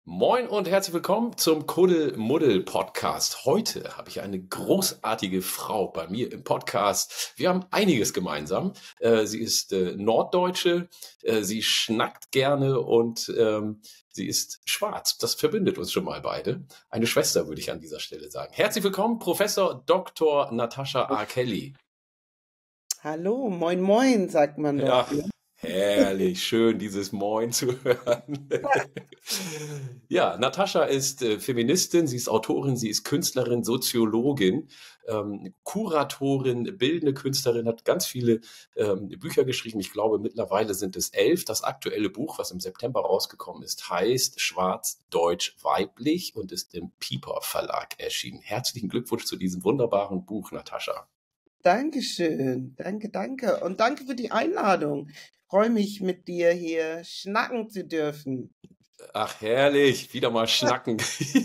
Moin und herzlich willkommen zum Kuddelmuddel-Podcast. Heute habe ich eine großartige Frau bei mir im Podcast. Wir haben einiges gemeinsam. Sie ist Norddeutsche, sie schnackt gerne und sie ist schwarz. Das verbindet uns schon mal beide. Eine Schwester, würde ich an dieser Stelle sagen. Herzlich willkommen, Professor Dr. Natascha A. Kelly. Hallo, moin moin, sagt man doch. Ach, herrlich, schön, dieses Moin zu hören. Ja, Natascha ist Feministin, sie ist Autorin, sie ist Künstlerin, Soziologin, Kuratorin, bildende Künstlerin, hat ganz viele Bücher geschrieben. Ich glaube, mittlerweile sind es 11. Das aktuelle Buch, was im September rausgekommen ist, heißt Schwarz, Deutsch, Weiblich und ist im Piper Verlag erschienen. Herzlichen Glückwunsch zu diesem wunderbaren Buch, Natascha. Dankeschön, danke. Und danke für die Einladung. Ich freue mich, mit dir hier schnacken zu dürfen. Ach, herrlich, wieder mal schnacken.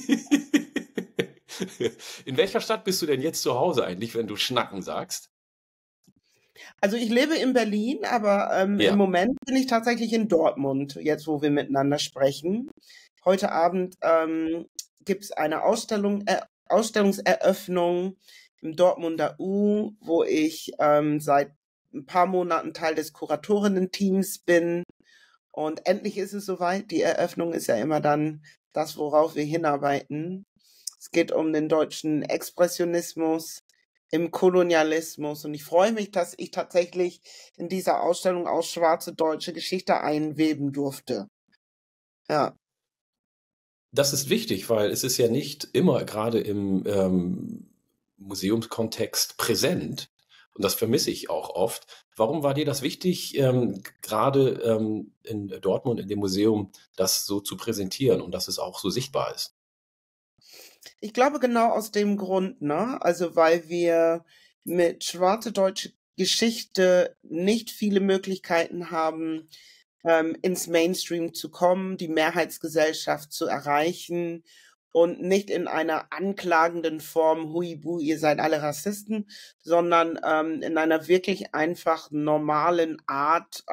In welcher Stadt bist du denn jetzt zu Hause eigentlich, wenn du schnacken sagst? Also ich lebe in Berlin, aber Ja. im Moment bin ich tatsächlich in Dortmund, jetzt wo wir miteinander sprechen. Heute Abend gibt es eine Ausstellungseröffnung im Dortmunder U, wo ich seit ein paar Monaten Teil des Kuratorinnen-Teams bin. Und endlich ist es soweit. Die Eröffnung ist ja immer dann das, worauf wir hinarbeiten. Es geht um den deutschen Expressionismus im Kolonialismus. Und ich freue mich, dass ich tatsächlich in dieser Ausstellung auch schwarze deutsche Geschichte einweben durfte. Ja. Das ist wichtig, weil es ist ja nicht immer gerade im Museumskontext präsent. Und das vermisse ich auch oft. Warum war dir das wichtig, gerade in Dortmund in dem Museum das so zu präsentieren und dass es auch so sichtbar ist? Ich glaube genau aus dem Grund, ne? Also weil wir mit schwarze deutsche Geschichte nicht viele Möglichkeiten haben, ins Mainstream zu kommen, die Mehrheitsgesellschaft zu erreichen und nicht in einer anklagenden Form, huibu, ihr seid alle Rassisten, sondern in einer wirklich einfach normalen Art,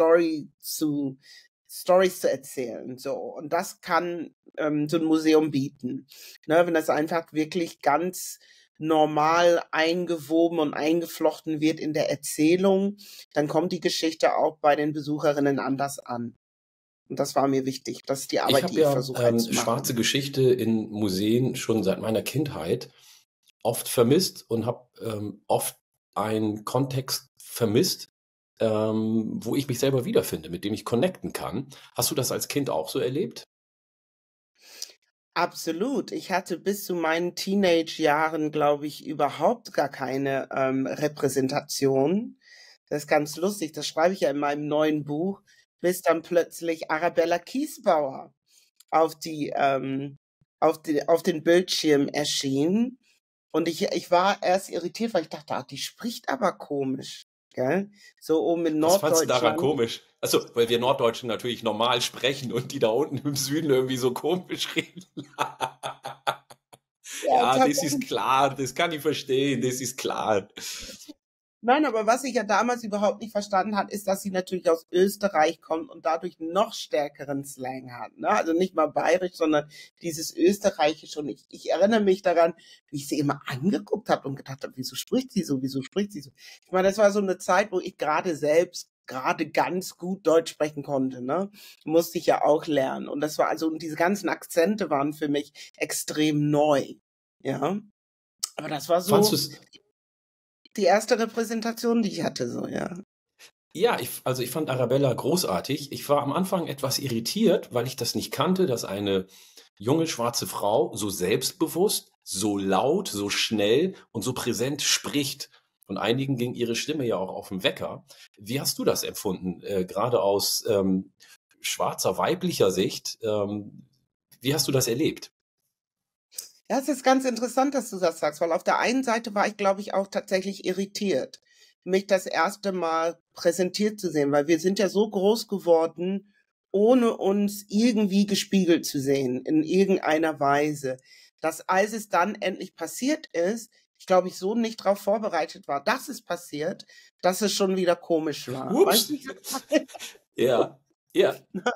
Stories zu erzählen. So. Und das kann so ein Museum bieten. Ne, wenn das einfach wirklich ganz normal eingewoben und eingeflochten wird in der Erzählung, dann kommt die Geschichte auch bei den Besucherinnen anders an. Und das war mir wichtig. Das ist die Ich Arbeit, habe die ich ja versuche halt zu schwarze machen. Geschichte in Museen schon seit meiner Kindheit oft vermisst und habe oft einen Kontext vermisst, wo ich mich selber wiederfinde, mit dem ich connecten kann. Hast du das als Kind auch so erlebt? Absolut. Ich hatte bis zu meinen Teenage-Jahren, glaube ich, überhaupt gar keine Repräsentation. Das ist ganz lustig. Das schreibe ich ja in meinem neuen Buch, bis dann plötzlich Arabella Kiesbauer auf auf den Bildschirm erschien. Und ich war erst irritiert, weil ich dachte, die spricht aber komisch, gell? So oben in Was fandst du daran Norddeutschland. komisch? Achso, weil wir Norddeutschen natürlich normal sprechen und die da unten im Süden irgendwie so komisch reden. Ja, Ja, das ist tatsächlich. klar, das kann ich verstehen, das ist klar. Nein, aber was ich ja damals überhaupt nicht verstanden hat, ist, dass sie natürlich aus Österreich kommt und dadurch noch stärkeren Slang hat. Ne? Also nicht mal bayerisch, sondern dieses Österreichische. Und ich erinnere mich daran, wie ich sie immer angeguckt habe und gedacht habe, wieso spricht sie so, wieso spricht sie so? Ich meine, das war so eine Zeit, wo ich gerade selbst gerade ganz gut Deutsch sprechen konnte. Ne? Musste ich ja auch lernen. Und das war also, und diese ganzen Akzente waren für mich extrem neu. Ja, aber das war Fandst du so es? die erste Repräsentation, die ich hatte, so, ja. Ja, ich fand Arabella großartig. Ich war am Anfang etwas irritiert, weil ich das nicht kannte, dass eine junge schwarze Frau so selbstbewusst, so laut, so schnell und so präsent spricht. Und einigen ging ihre Stimme ja auch auf den Wecker. Wie hast du das empfunden, gerade aus schwarzer weiblicher Sicht? Wie hast du das erlebt? Ja, es ist ganz interessant, dass du das sagst, weil auf der einen Seite war ich, glaube ich, auch tatsächlich irritiert, mich das erste Mal präsentiert zu sehen, weil wir sind ja so groß geworden, ohne uns irgendwie gespiegelt zu sehen, in irgendeiner Weise, dass als es dann endlich passiert ist, ich glaube, ich so nicht darauf vorbereitet war, dass es passiert, dass es schon wieder komisch war. Weißt Ups. du, wie ich das meine? Ja, ja.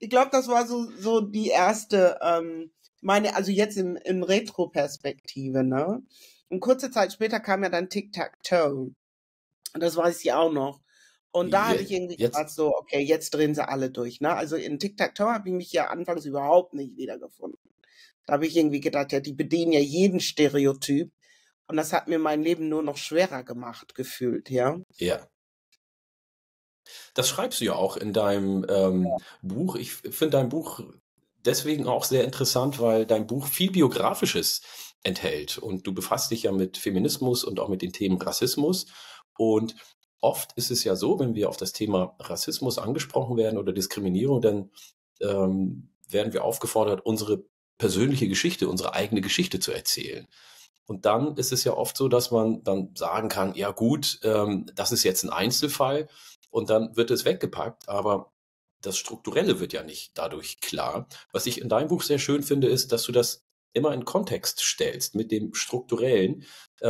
Ich glaube, das war so die erste, also jetzt in Retro-Perspektive, ne? Und kurze Zeit später kam ja dann Tic-Tac-Toe. Und das weiß ich auch noch. Und da habe ich irgendwie Jetzt, gedacht, so, okay, jetzt drehen sie alle durch, ne? Also in Tic-Tac-Toe habe ich mich ja anfangs überhaupt nicht wiedergefunden. Da habe ich irgendwie gedacht, ja, die bedienen ja jeden Stereotyp. Und das hat mir mein Leben nur noch schwerer gemacht, gefühlt, ja. ja. Das schreibst du ja auch in deinem Buch. Ich finde dein Buch deswegen auch sehr interessant, weil dein Buch viel Biografisches enthält. Und du befasst dich ja mit Feminismus und auch mit den Themen Rassismus. Und oft ist es ja so, wenn wir auf das Thema Rassismus angesprochen werden oder Diskriminierung, dann werden wir aufgefordert, unsere persönliche Geschichte, unsere eigene Geschichte zu erzählen. Und dann ist es ja oft so, dass man dann sagen kann, ja gut, das ist jetzt ein Einzelfall und dann wird es weggepackt, aber das Strukturelle wird ja nicht dadurch klar. Was ich in deinem Buch sehr schön finde, ist, dass du das immer in Kontext stellst mit dem Strukturellen.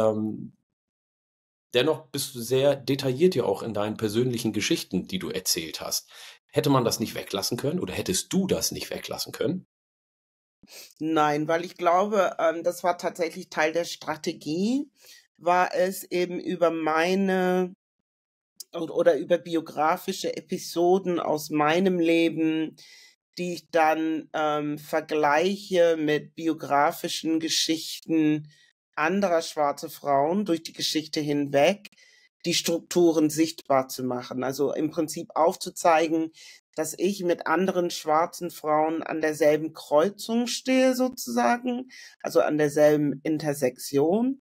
Dennoch bist du sehr detailliert ja auch in deinen persönlichen Geschichten, die du erzählt hast. Hätte man das nicht weglassen können oder hättest du das nicht weglassen können? Nein, weil ich glaube, das war tatsächlich Teil der Strategie, war es eben über meine oder über biografische Episoden aus meinem Leben, die ich dann vergleiche mit biografischen Geschichten anderer schwarze Frauen durch die Geschichte hinweg, die Strukturen sichtbar zu machen. Also im Prinzip aufzuzeigen, dass ich mit anderen schwarzen Frauen an derselben Kreuzung stehe sozusagen, also an derselben Intersektion,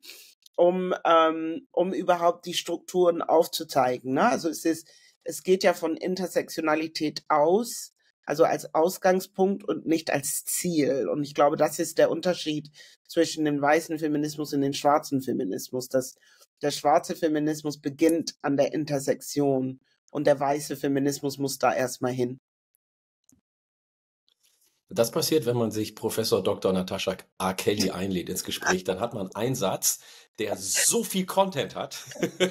um überhaupt die Strukturen aufzuzeigen. Ne? Also es geht ja von Intersektionalität aus, also als Ausgangspunkt und nicht als Ziel. Und ich glaube, das ist der Unterschied zwischen dem weißen Feminismus und dem schwarzen Feminismus, dass der schwarze Feminismus beginnt an der Intersektion und der weiße Feminismus muss da erstmal hin. Das passiert, wenn man sich Professor Dr. Natascha A. Kelly einlädt ins Gespräch. Dann hat man einen Satz, der so viel Content hat.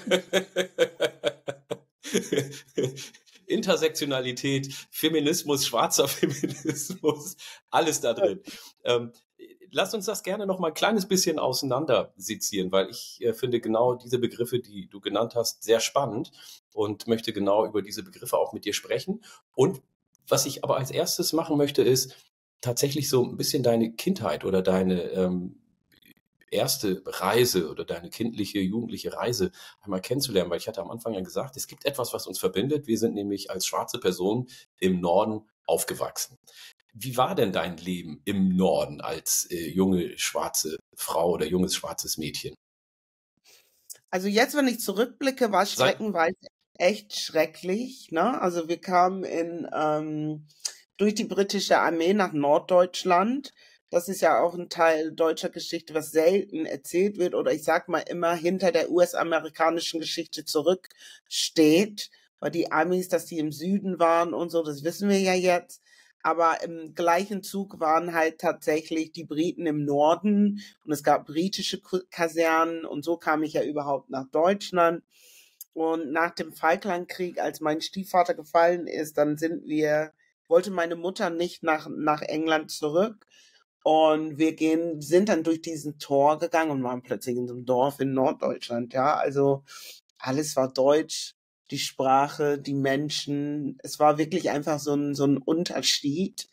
Intersektionalität, Feminismus, schwarzer Feminismus, alles da drin. Lass uns das gerne noch mal ein kleines bisschen auseinander sezieren, weil ich finde genau diese Begriffe, die du genannt hast, sehr spannend und möchte genau über diese Begriffe auch mit dir sprechen. Und was ich aber als erstes machen möchte, ist tatsächlich so ein bisschen deine Kindheit oder deine erste Reise oder deine kindliche, jugendliche Reise einmal kennenzulernen, weil ich hatte am Anfang ja gesagt, es gibt etwas, was uns verbindet. Wir sind nämlich als schwarze Person im Norden aufgewachsen. Wie war denn dein Leben im Norden als junge schwarze Frau oder junges schwarzes Mädchen? Also jetzt, wenn ich zurückblicke, war es Sei, streckenweise echt schrecklich. Ne? Also wir kamen durch die britische Armee nach Norddeutschland. Das ist ja auch ein Teil deutscher Geschichte, was selten erzählt wird oder ich sag mal immer hinter der US-amerikanischen Geschichte zurücksteht, weil die Amis, dass die im Süden waren und so, das wissen wir ja jetzt. Aber im gleichen Zug waren halt tatsächlich die Briten im Norden und es gab britische Kasernen und so kam ich ja überhaupt nach Deutschland. Und nach dem Falklandkrieg, als mein Stiefvater gefallen ist, dann wollte meine Mutter nicht nach England zurück. Und sind dann durch diesen Tor gegangen und waren plötzlich in so einem Dorf in Norddeutschland, ja. Also alles war deutsch, die Sprache, die Menschen. Es war wirklich einfach so ein Unterschied.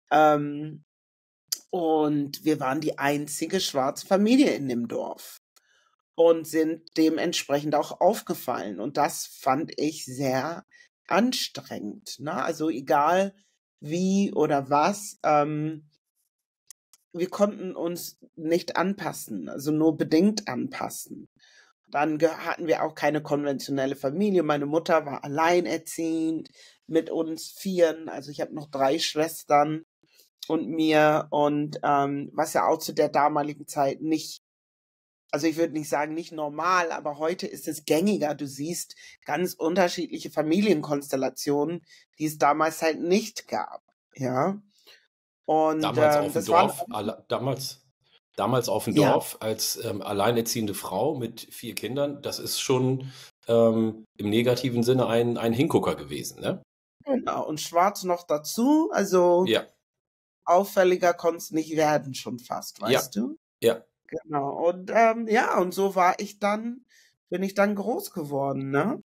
Und wir waren die einzige schwarze Familie in dem Dorf und sind dementsprechend auch aufgefallen. Und das fand ich sehr anstrengend. Ne? Also egal wie oder was, wir konnten uns nicht anpassen, also nur bedingt anpassen. Dann hatten wir auch keine konventionelle Familie. Meine Mutter war alleinerziehend mit uns Vieren. Also ich habe noch 3 Schwestern und mir. Und was ja auch zu der damaligen Zeit nicht, also ich würde nicht sagen nicht normal, aber heute ist es gängiger. Du siehst ganz unterschiedliche Familienkonstellationen, die es damals halt nicht gab. Ja. Und damals auf dem das waren, Dorf, damals auf dem ja. Dorf als alleinerziehende Frau mit 4 Kindern, das ist schon im negativen Sinne ein Hingucker gewesen, ne? Genau, und schwarz noch dazu, also Ja, auffälliger konnte es nicht werden schon fast, ja, weißt du? ja. Genau. Und ja, und so bin ich dann groß geworden, ne?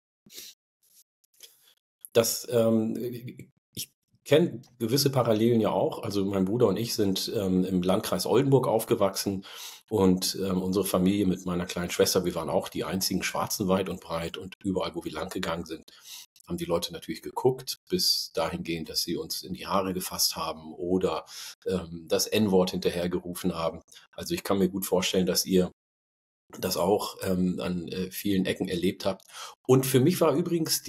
Das, ich kenne gewisse Parallelen ja auch. Also mein Bruder und ich sind im Landkreis Oldenburg aufgewachsen und unsere Familie mit meiner kleinen Schwester, wir waren auch die einzigen Schwarzen weit und breit und überall, wo wir lang gegangen sind, haben die Leute natürlich geguckt, bis dahingehend, dass sie uns in die Haare gefasst haben oder das N-Wort hinterhergerufen haben. Also ich kann mir gut vorstellen, dass ihr das auch an vielen Ecken erlebt habt. Und für mich war übrigens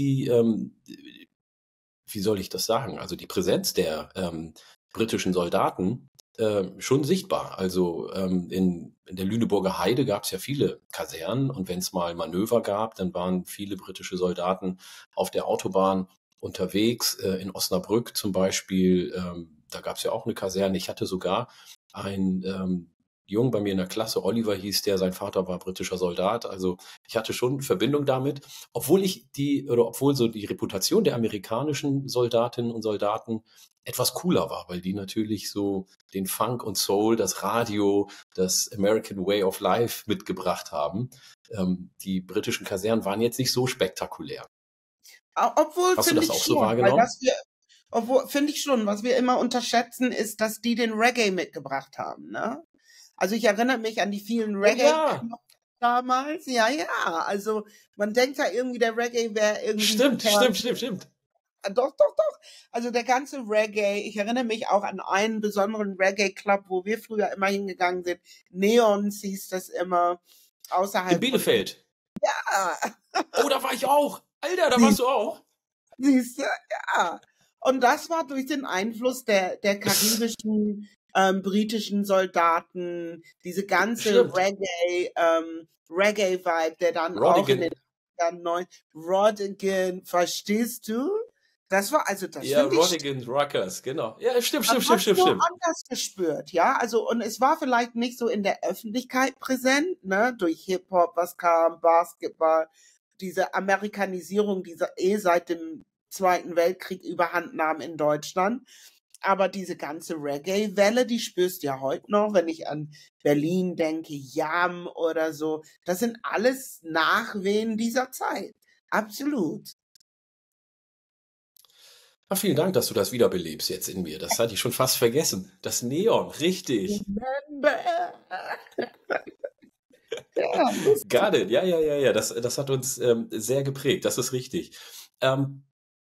wie soll ich das sagen, also die Präsenz der britischen Soldaten schon sichtbar. Also in der Lüneburger Heide gab es ja viele Kasernen und wenn es mal Manöver gab, dann waren viele britische Soldaten auf der Autobahn unterwegs. In Osnabrück zum Beispiel, da gab es ja auch eine Kaserne. Ich hatte sogar einen Jungen bei mir in der Klasse, Oliver hieß der, sein Vater war britischer Soldat. Also ich hatte schon Verbindung damit, obwohl so die Reputation der amerikanischen Soldatinnen und Soldaten etwas cooler war, weil die natürlich so den Funk und Soul, das Radio, das American Way of Life mitgebracht haben. Die britischen Kasernen waren jetzt nicht so spektakulär. Obwohl Hast du finde das ich auch so schon, weil wahrgenommen? obwohl finde ich schon, was wir immer unterschätzen, ist, dass die den Reggae mitgebracht haben, ne? Also ich erinnere mich an die vielen Ja, ja, Reggae-Clubs damals. Ja, ja. Also man denkt ja irgendwie, der Reggae wäre irgendwie stimmt, fern. stimmt, stimmt, stimmt. Doch, doch, doch. Also der ganze Reggae, ich erinnere mich auch an einen besonderen Reggae-Club, wo wir früher immer hingegangen sind. Neons hieß das immer, In außerhalb von. Bielefeld. Ja, Oh, da war ich auch. Alter, da warst siehst, du auch. siehst du, ja. Und das war durch den Einfluss der karibischen, britischen Soldaten, diese ganze Stimmt. Reggae-Vibe, der dann auch in den Rodigan. Jahren neu, Rodigan, verstehst du? Das Ja, finde ich. Rodigan Ruckers, genau. Ja, stimmt, Man stimmt, hat stimmt, stimmt, so stimmt. anders gespürt, ja. Also, und es war vielleicht nicht so in der Öffentlichkeit präsent, ne, durch Hip-Hop, was kam, Basketball, diese Amerikanisierung, die seit dem Zweiten Weltkrieg überhand nahm in Deutschland. Aber diese ganze Reggae-Welle, die spürst du ja heute noch, wenn ich an Berlin denke, Jam oder so. Das sind alles Nachwehen dieser Zeit. Absolut. Ah, vielen Dank, dass du das wiederbelebst jetzt in mir. Das hatte ich schon fast vergessen. Das Neon, richtig. Remember. Ja, lustig. Got it. Ja, ja, ja, ja. Das hat uns sehr geprägt. Das ist richtig. Ähm,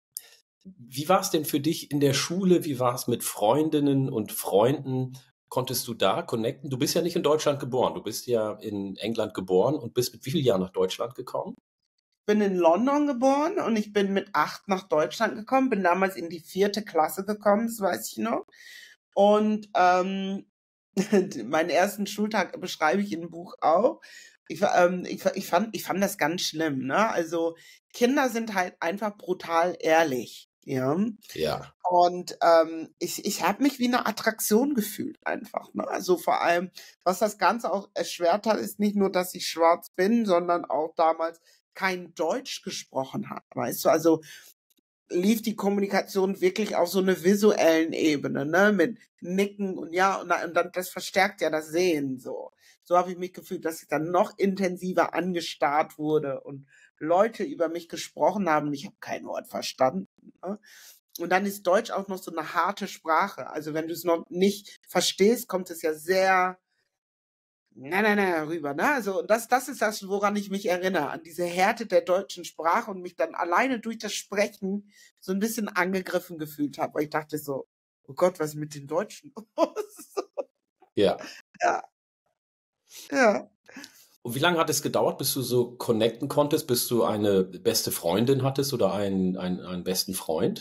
Wie war es denn für dich in der Schule? Wie war es mit Freundinnen und Freunden? Konntest du da connecten? Du bist ja nicht in Deutschland geboren. Du bist ja in England geboren und bist mit wie vielen Jahren nach Deutschland gekommen? Bin in London geboren und ich bin mit 8 nach Deutschland gekommen, bin damals in die 4. Klasse gekommen, das weiß ich noch. Und meinen ersten Schultag beschreibe ich im Buch auch. Ich fand das ganz schlimm, ne? Also Kinder sind halt einfach brutal ehrlich, ja. Ja. Und ich habe mich wie eine Attraktion gefühlt einfach, ne? Also vor allem, was das Ganze auch erschwert hat, ist nicht nur, dass ich schwarz bin, sondern auch damals kein Deutsch gesprochen habe, weißt du? Also lief die Kommunikation wirklich auf so einer visuellen Ebene, ne? Mit Nicken und ja, und dann das verstärkt ja das Sehen so. So habe ich mich gefühlt, dass ich dann noch intensiver angestarrt wurde und Leute über mich gesprochen haben und ich habe kein Wort verstanden, ne? Und dann ist Deutsch auch noch so eine harte Sprache. Also wenn du es noch nicht verstehst, kommt es ja sehr rüber, ne? Also das ist das, woran ich mich erinnere, an diese Härte der deutschen Sprache und mich dann alleine durch das Sprechen so ein bisschen angegriffen gefühlt habe, weil ich dachte so: „Oh Gott, was ist mit den Deutschen los?“ Ja. Ja, ja. Und wie lange hat es gedauert, bis du so connecten konntest, bis du eine beste Freundin hattest oder einen besten Freund?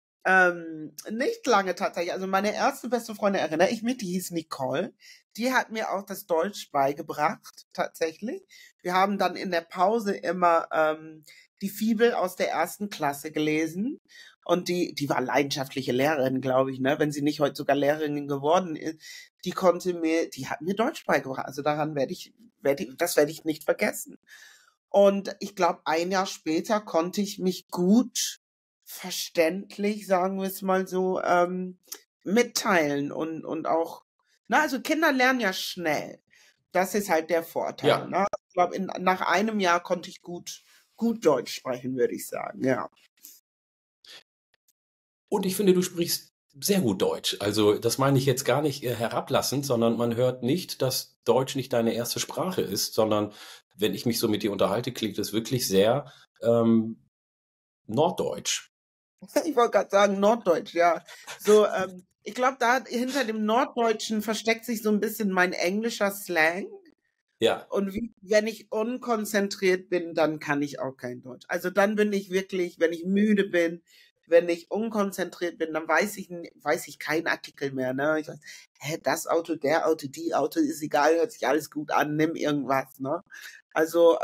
Nicht lange tatsächlich. Also meine erste beste Freundin erinnere ich mich, die hieß Nicole. Die hat mir auch das Deutsch beigebracht, tatsächlich. Wir haben dann in der Pause immer die Fibel aus der 1. Klasse gelesen. Und die war leidenschaftliche Lehrerin, glaube ich, ne? Wenn sie nicht heute sogar Lehrerin geworden ist, die hat mir Deutsch beigebracht. Also daran das werde ich nicht vergessen. Und ich glaube, ein Jahr später konnte ich mich gut verständlich, sagen wir es mal so, mitteilen und auch, na, also Kinder lernen ja schnell. Das ist halt der Vorteil, Ja. ne? Ich glaube, nach einem Jahr konnte ich gut Deutsch sprechen, würde ich sagen, ja. Und ich finde, du sprichst sehr gut Deutsch. Also, das meine ich jetzt gar nicht herablassend, sondern man hört nicht, dass Deutsch nicht deine erste Sprache ist, sondern wenn ich mich so mit dir unterhalte, klingt es wirklich sehr norddeutsch. Ich wollte gerade sagen, Norddeutsch, ja. So, ich glaube, da hinter dem Norddeutschen versteckt sich so ein bisschen mein englischer Slang. Ja. Und wenn ich unkonzentriert bin, dann kann ich auch kein Deutsch. Also dann bin ich wirklich, wenn ich müde bin, wenn ich unkonzentriert bin, dann weiß ich keinen Artikel mehr. Ne? Ich weiß, das Auto, der Auto, die Auto, ist egal, hört sich alles gut an, nimm irgendwas. Ne? Also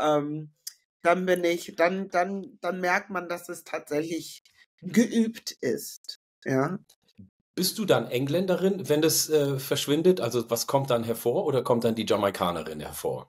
dann merkt man, dass es tatsächlich geübt ist. Ja. Bist du dann Engländerin, wenn das verschwindet? Also was kommt dann hervor oder kommt dann die Jamaikanerin hervor?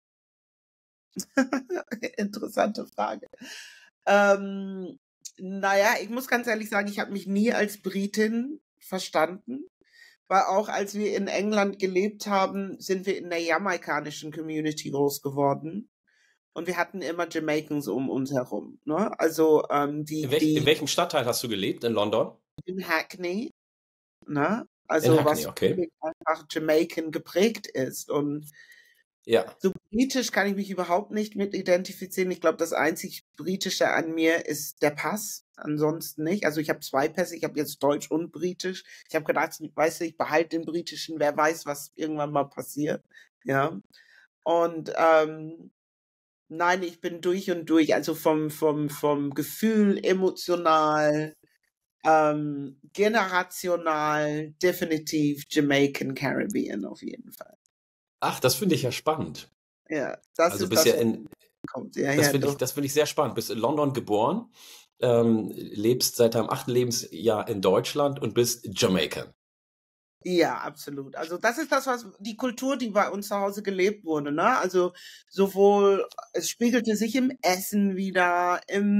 Interessante Frage. Ähm, naja, ich muss ganz ehrlich sagen, ich habe mich nie als Britin verstanden, weil auch als wir in England gelebt haben, sind wir in der jamaikanischen Community groß geworden und wir hatten immer Jamaicans um uns herum. Ne? Also In welchem Stadtteil hast du gelebt? In London? in Hackney, ne? In Also Hackney, was okay. einfach Jamaican geprägt ist und Ja. so britisch kann ich mich überhaupt nicht mit identifizieren. Ich glaube, das einzig Britische an mir ist der Pass. Ansonsten nicht. Also ich habe 2 Pässe. Ich habe jetzt Deutsch und Britisch. Ich habe gedacht, weißt du, ich behalte den britischen. Wer weiß, was irgendwann mal passiert. Ja. Und nein, ich bin durch und durch. Also vom Gefühl, emotional, generational, definitiv Jamaican Caribbean auf jeden Fall. Ach, das finde ich ja spannend. Ja, das Also ist bist das, ja was in, kommt. Ja, ja, doch. das finde ich sehr spannend. Bist in London geboren, lebst seit deinem 8. Lebensjahr in Deutschland und bist Jamaican. Ja, absolut. Also das ist das, was die Kultur, die bei uns zu Hause gelebt wurde, ne? Also sowohl, es spiegelte sich im Essen wieder,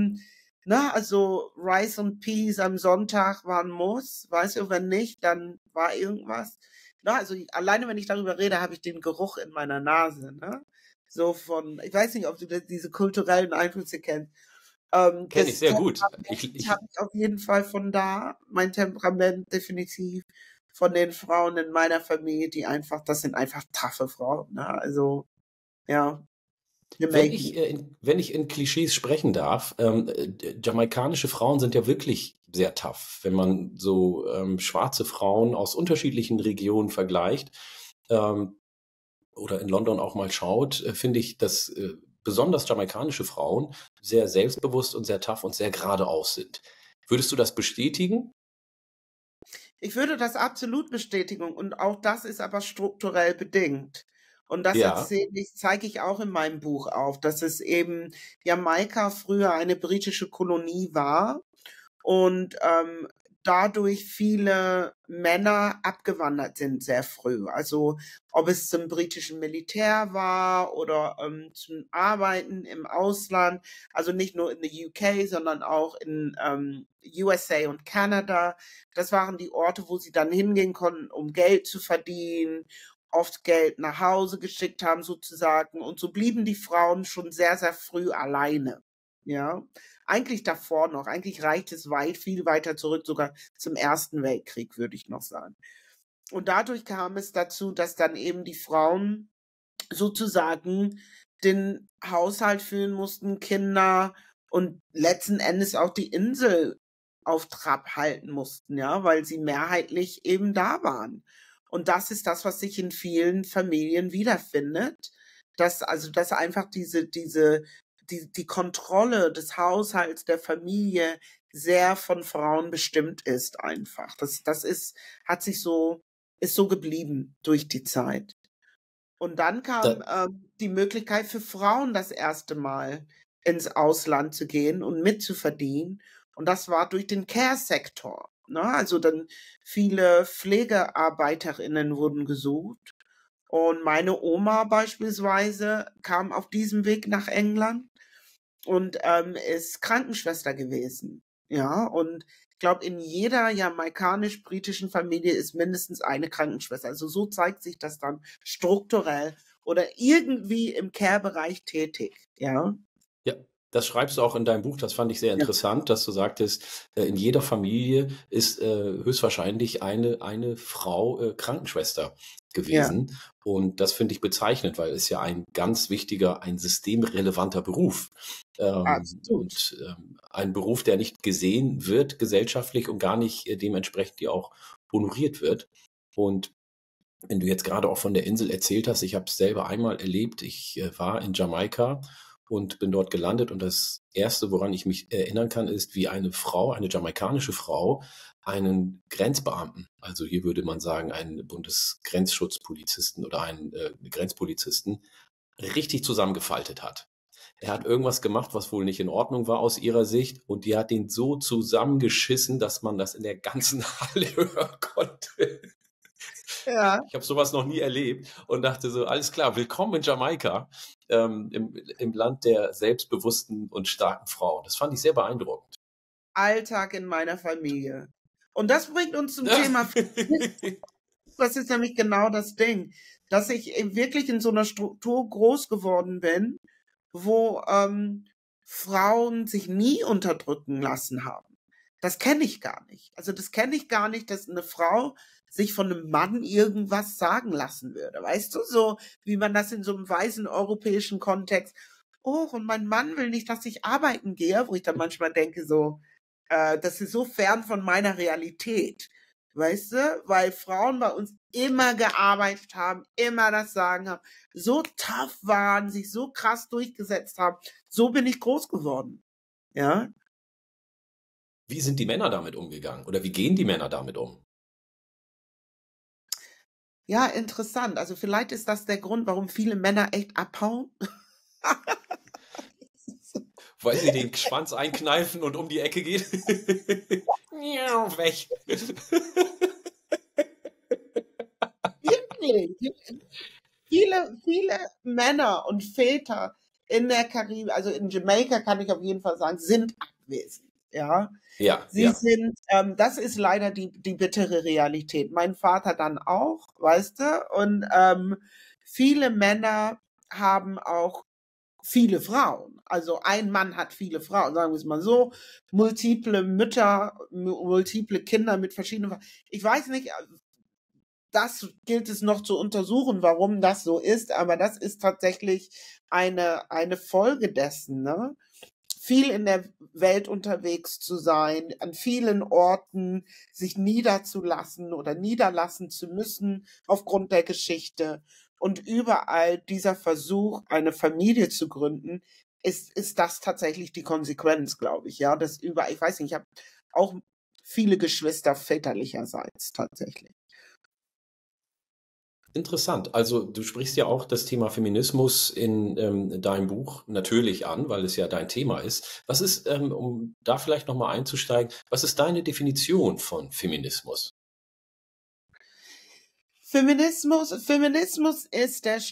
also Rice und Peas am Sonntag war ein Muss, weißt du, wenn nicht, dann war irgendwas. Ne? Also alleine, wenn ich darüber rede, habe ich den Geruch in meiner Nase, ne? So ich weiß nicht, ob du diese kulturellen Einflüsse kennst. Kenne ich Das sehr gut. Temperament habe ich auf jeden Fall von da. Mein Temperament definitiv von den Frauen in meiner Familie, das sind einfach taffe Frauen. Ne? Also, ja, Jamaican. Wenn ich in Klischees sprechen darf, jamaikanische Frauen sind ja wirklich sehr tough. Wenn man so schwarze Frauen aus unterschiedlichen Regionen vergleicht ähm, oder in London auch mal schaut, finde ich, dass besonders jamaikanische Frauen sehr selbstbewusst und sehr tough und sehr geradeaus sind. Würdest du das bestätigen? Ich würde das absolut bestätigen und auch das ist aber strukturell bedingt. Und das Ja. zeige ich auch in meinem Buch auf, dass es eben Jamaika früher eine britische Kolonie war und dadurch viele Männer abgewandert sind sehr früh. Also ob es zum britischen Militär war oder zum Arbeiten im Ausland, also nicht nur in der UK, sondern auch in USA und Kanada. Das waren die Orte, wo sie dann hingehen konnten, um Geld zu verdienen, oft Geld nach Hause geschickt haben sozusagen. Und so blieben die Frauen schon sehr, sehr früh alleine. Ja, eigentlich davor noch. Eigentlich reicht es viel weiter zurück, sogar zum Ersten Weltkrieg, würde ich noch sagen. Und dadurch kam es dazu, dass dann eben die Frauen sozusagen den Haushalt führen mussten, Kinder und letzten Endes auch die Insel auf Trab halten mussten, ja, weil sie mehrheitlich eben da waren. Und das ist das, was sich in vielen Familien wiederfindet, dass einfach die Kontrolle des Haushalts, der Familie sehr von Frauen bestimmt ist einfach. Ist so geblieben durch die Zeit. Und dann Da, kam die Möglichkeit für Frauen das erste Mal ins Ausland zu gehen und mitzuverdienen. Und das war durch den Care-Sektor. Ne? Also dann viele Pflegearbeiterinnen wurden gesucht. Und meine Oma beispielsweise kam auf diesem Weg nach England und ist Krankenschwester gewesen. Ja, und ich glaube, in jeder jamaikanisch-britischen Familie ist mindestens eine Krankenschwester. Also so zeigt sich das dann strukturell oder irgendwie im Care-Bereich tätig. Ja, Ja, das schreibst du auch in deinem Buch. Das fand ich sehr ja, interessant, dass du sagtest, in jeder Familie ist höchstwahrscheinlich eine Frau Krankenschwester ja, gewesen. Und das finde ich bezeichnend, weil es ja ein ganz wichtiger, ein systemrelevanter Beruf. absolut. Ein Beruf, der nicht gesehen wird gesellschaftlich und gar nicht dementsprechend ja auch honoriert wird. Und wenn du jetzt gerade auch von der Insel erzählt hast, ich habe es selber einmal erlebt. Ich war in Jamaika und bin dort gelandet und das Erste, woran ich mich erinnern kann, ist, wie eine Frau, eine jamaikanische Frau, einen Grenzbeamten, also hier würde man sagen, einen Bundesgrenzschutzpolizisten oder einen Grenzpolizisten, richtig zusammengefaltet hat. Er hat irgendwas gemacht, was wohl nicht in Ordnung war aus ihrer Sicht und die hat ihn so zusammengeschissen, dass man das in der ganzen Halle hören konnte. Ja, Ich habe sowas noch nie erlebt und dachte so, alles klar, willkommen in Jamaika, im Land der selbstbewussten und starken Frau. Das fand ich sehr beeindruckend. Alltag in meiner Familie. Und das bringt uns zum Thema Feminismus. Das ist nämlich genau das Ding, dass ich wirklich in so einer Struktur groß geworden bin, wo Frauen sich nie unterdrücken lassen haben. Das kenne ich gar nicht. Also das kenne ich gar nicht, dass eine Frau sich von einem Mann irgendwas sagen lassen würde. Weißt du, so wie man das in so einem weißen europäischen Kontext, oh, und mein Mann will nicht, dass ich arbeiten gehe, wo ich dann manchmal denke, so, das ist so fern von meiner Realität. Weißt du, weil Frauen bei uns immer gearbeitet haben, immer das Sagen haben, so tough waren, sich so krass durchgesetzt haben. So bin ich groß geworden. Ja, Wie sind die Männer damit umgegangen? Oder wie gehen die Männer damit um? ja, interessant. Also vielleicht ist das der Grund, warum viele Männer echt abhauen. Weil sie den Schwanz einkneifen und um die Ecke gehen? Miau, weg. Wirklich. Viele Männer und Väter in der Karibik, also in Jamaika kann ich auf jeden Fall sagen, sind abwesend. Ja, Ja, sie ja. sind, das ist leider die bittere Realität. Mein Vater dann auch, weißt du, und viele Männer haben auch viele Frauen. Also ein Mann hat viele Frauen, sagen wir es mal so, multiple Mütter, multiple Kinder mit verschiedenen. Ich weiß nicht, das gilt es noch zu untersuchen, warum das so ist, aber das ist tatsächlich eine Folge dessen, ne? Viel in der Welt unterwegs zu sein, an vielen Orten sich niederzulassen oder niederlassen zu müssen aufgrund der Geschichte und überall dieser Versuch, eine Familie zu gründen, ist das tatsächlich die Konsequenz, glaube ich, ja, das über, ich weiß nicht, ich habe auch viele Geschwister väterlicherseits tatsächlich. Interessant. Also du sprichst ja auch das Thema Feminismus in deinem Buch natürlich an, weil es ja dein Thema ist. Was ist, um da vielleicht nochmal einzusteigen, was ist deine Definition von Feminismus? Feminismus ist das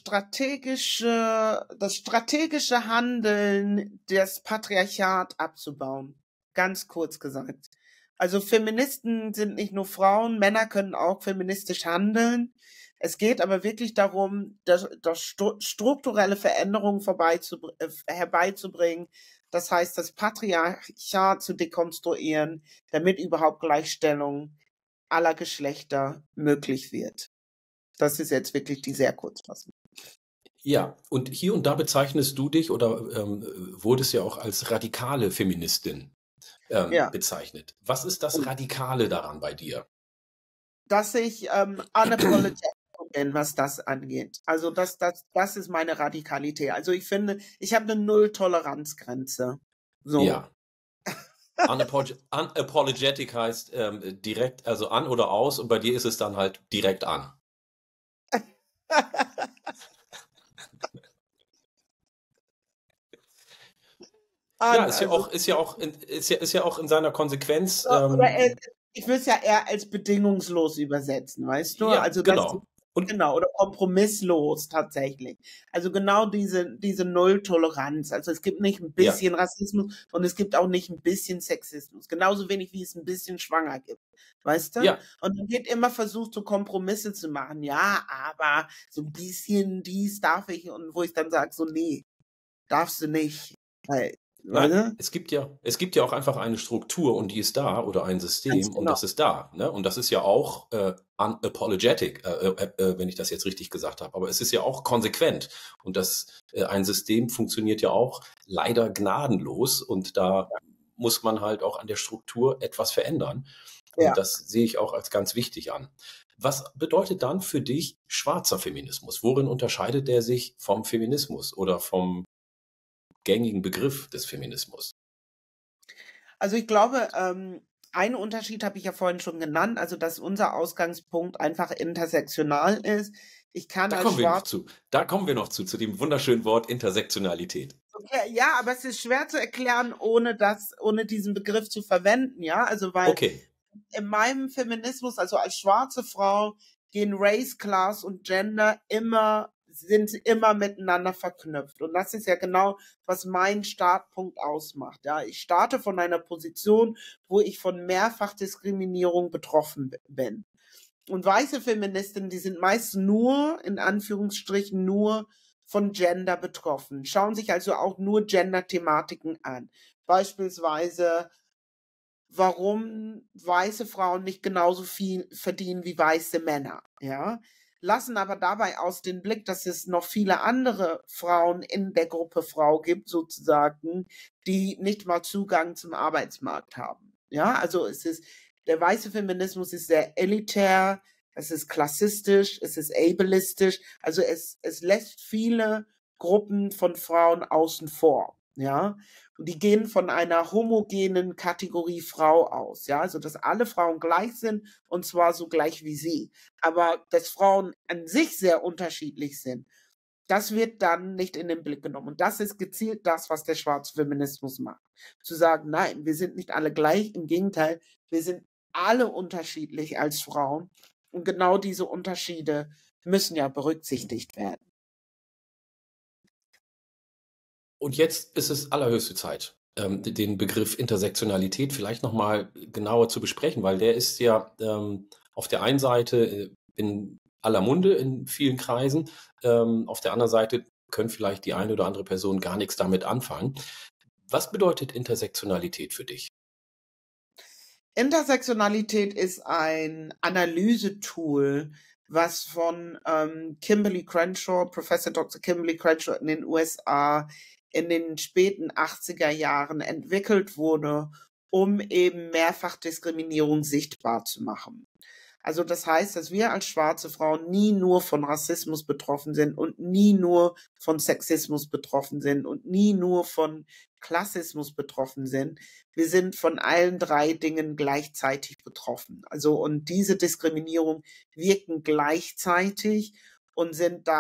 strategische Handeln, das Patriarchat abzubauen. Ganz kurz gesagt. Also Feministen sind nicht nur Frauen, Männer können auch feministisch handeln. Es geht aber wirklich darum, strukturelle Veränderungen herbeizubringen. Das heißt, das Patriarchat zu dekonstruieren, damit überhaupt Gleichstellung aller Geschlechter möglich wird. Das ist jetzt wirklich die sehr Kurzfassung. Ja, und hier und da bezeichnest du dich oder wurdest ja auch als radikale Feministin Ja, bezeichnet. Was ist das und Radikale daran bei dir? dass ich unapologetic bin, was das angeht. Also das ist meine Radikalität. Also ich finde, ich habe eine Null-Toleranz-Grenze. So. Ja, unapologetic heißt direkt, also an oder aus und bei dir ist es dann halt direkt an. Ja, ist ja Also, auch, ist ja auch in seiner Konsequenz, oder ich würde es ja eher als bedingungslos übersetzen, weißt du? ja, Also das genau. Und Genau, oder kompromisslos tatsächlich. Also genau diese Nulltoleranz. Also es gibt nicht ein ja, bisschen Rassismus und es gibt auch nicht ein bisschen Sexismus. Genauso wenig wie es ein bisschen schwanger gibt. Weißt du? ja, Und dann wird immer versucht, so Kompromisse zu machen. Ja, aber so ein bisschen dies darf ich. Und wo ich dann sage, so, nee, darfst du nicht. Weil, weißt nein, du? es gibt ja auch einfach eine Struktur und die ist da oder ein Ganz System und genau. das ist da, ne? Und das ist ja auch, unapologetic, wenn ich das jetzt richtig gesagt habe. Aber es ist ja auch konsequent und ein System funktioniert ja auch leider gnadenlos und da muss man halt auch an der Struktur etwas verändern und Ja. das sehe ich auch als ganz wichtig an. Was bedeutet dann für dich schwarzer Feminismus? Worin unterscheidet der sich vom Feminismus oder vom gängigen Begriff des Feminismus? Also ich glaube, einen Unterschied habe ich ja vorhin schon genannt, also dass unser Ausgangspunkt einfach intersektional ist. Ich kann Da als kommen wir noch Schwarz, zu. Da kommen wir noch zu dem wunderschönen Wort Intersektionalität. okay, ja, aber es ist schwer zu erklären, ohne diesen Begriff zu verwenden, ja. Also weil Okay. in meinem Feminismus, also als schwarze Frau, gehen Race, Class und Gender sind immer miteinander verknüpft. Und das ist ja genau, was mein Startpunkt ausmacht. Ja, ich starte von einer Position, wo ich von Mehrfachdiskriminierung betroffen bin. Und weiße Feministinnen, die sind meist nur, in Anführungsstrichen, nur von Gender betroffen, schauen sich also auch nur Gender-Thematiken an. Beispielsweise warum weiße Frauen nicht genauso viel verdienen wie weiße Männer, ja, lassen aber dabei aus den Blick, dass es noch viele andere Frauen in der Gruppe Frau gibt, sozusagen, die nicht mal Zugang zum Arbeitsmarkt haben. Ja, also der weiße Feminismus ist sehr elitär, es ist klassistisch, es ist ableistisch, also es lässt viele Gruppen von Frauen außen vor, ja. Und die gehen von einer homogenen Kategorie Frau aus, ja, also dass alle Frauen gleich sind und zwar so gleich wie sie. Aber dass Frauen an sich sehr unterschiedlich sind, das wird dann nicht in den Blick genommen. Und das ist gezielt das, was der schwarze Feminismus macht. Zu sagen, nein, wir sind nicht alle gleich, im Gegenteil, wir sind alle unterschiedlich als Frauen. Und genau diese Unterschiede müssen ja berücksichtigt werden. Und jetzt ist es allerhöchste Zeit, den Begriff Intersektionalität vielleicht noch mal genauer zu besprechen, weil der ist ja, auf der einen Seite, in aller Munde in vielen Kreisen, auf der anderen Seite können vielleicht die eine oder andere Person gar nichts damit anfangen. Was bedeutet Intersektionalität für dich? Intersektionalität ist ein Analysetool, was von Kimberly Crenshaw, Professor Dr. Kimberly Crenshaw in den USA in den späten 80er Jahren entwickelt wurde, um eben Mehrfachdiskriminierung sichtbar zu machen. Also das heißt, dass wir als schwarze Frauen nie nur von Rassismus betroffen sind und nie nur von Sexismus betroffen sind und nie nur von Klassismus betroffen sind. Wir sind von allen drei Dingen gleichzeitig betroffen. Also und diese Diskriminierung wirken gleichzeitig und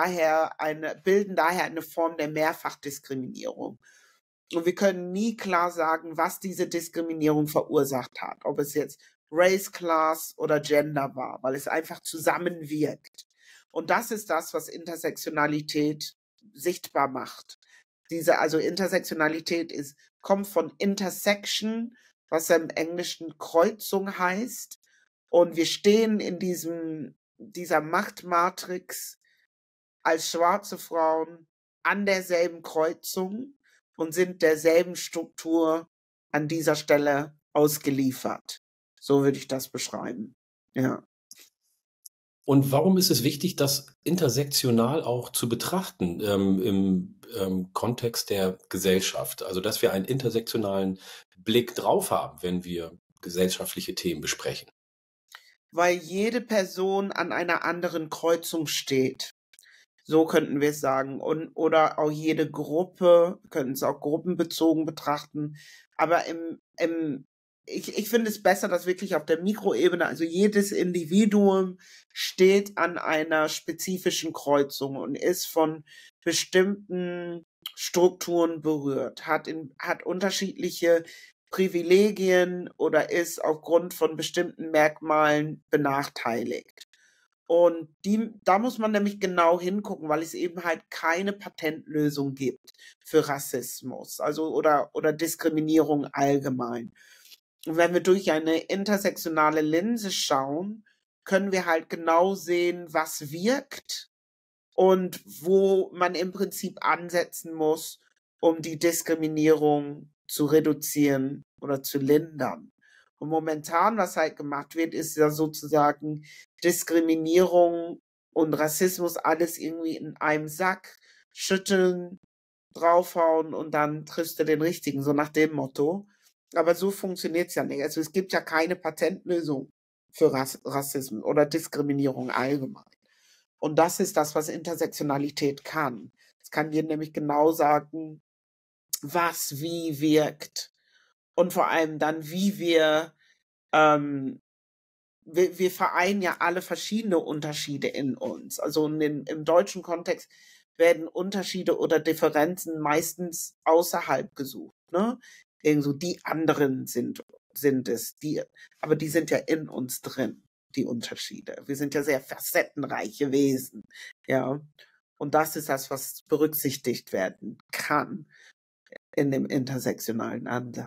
bilden daher eine Form der Mehrfachdiskriminierung. Und wir können nie klar sagen, was diese Diskriminierung verursacht hat, ob es jetzt Race, Class oder Gender war, weil es einfach zusammenwirkt. Und das ist das, was Intersektionalität sichtbar macht. Also Intersektionalität kommt von Intersection, was ja im Englischen Kreuzung heißt. Und wir stehen in dieser Machtmatrix als schwarze Frauen an derselben Kreuzung und sind derselben Struktur an dieser Stelle ausgeliefert. So würde ich das beschreiben. Ja. Und warum ist es wichtig, das intersektional auch zu betrachten, im, Kontext der Gesellschaft? Also, dass wir einen intersektionalen Blick drauf haben, wenn wir gesellschaftliche Themen besprechen. Weil jede Person an einer anderen Kreuzung steht. So könnten wir es sagen. Oder auch jede Gruppe, wir könnten es auch gruppenbezogen betrachten. Aber ich finde es besser, dass wirklich auf der Mikroebene, also jedes Individuum steht an einer spezifischen Kreuzung und ist von bestimmten Strukturen berührt, hat unterschiedliche Privilegien oder ist aufgrund von bestimmten Merkmalen benachteiligt. Und da muss man nämlich genau hingucken, weil es eben halt keine Patentlösung gibt für Rassismus, also oder Diskriminierung allgemein. Und wenn wir durch eine intersektionale Linse schauen, können wir halt genau sehen, was wirkt und wo man im Prinzip ansetzen muss, um die Diskriminierung zu reduzieren oder zu lindern. Und momentan, was halt gemacht wird, ist ja sozusagen Diskriminierung und Rassismus alles irgendwie in einem Sack schütteln, draufhauen und dann triffst du den Richtigen, so nach dem Motto. Aber so funktioniert's ja nicht. Also es gibt ja keine Patentlösung für Rassismus oder Diskriminierung allgemein. Und das ist das, was Intersektionalität kann. Es kann dir nämlich genau sagen, was wie wirkt. Und vor allem dann, wie wir vereinen ja alle verschiedene Unterschiede in uns. Also im deutschen Kontext werden Unterschiede oder Differenzen meistens außerhalb gesucht. Ne? Irgend so die anderen sind es, aber die sind ja in uns drin, die Unterschiede. Wir sind ja sehr facettenreiche Wesen, ja. Und das ist das, was berücksichtigt werden kann in dem intersektionalen Ansatz.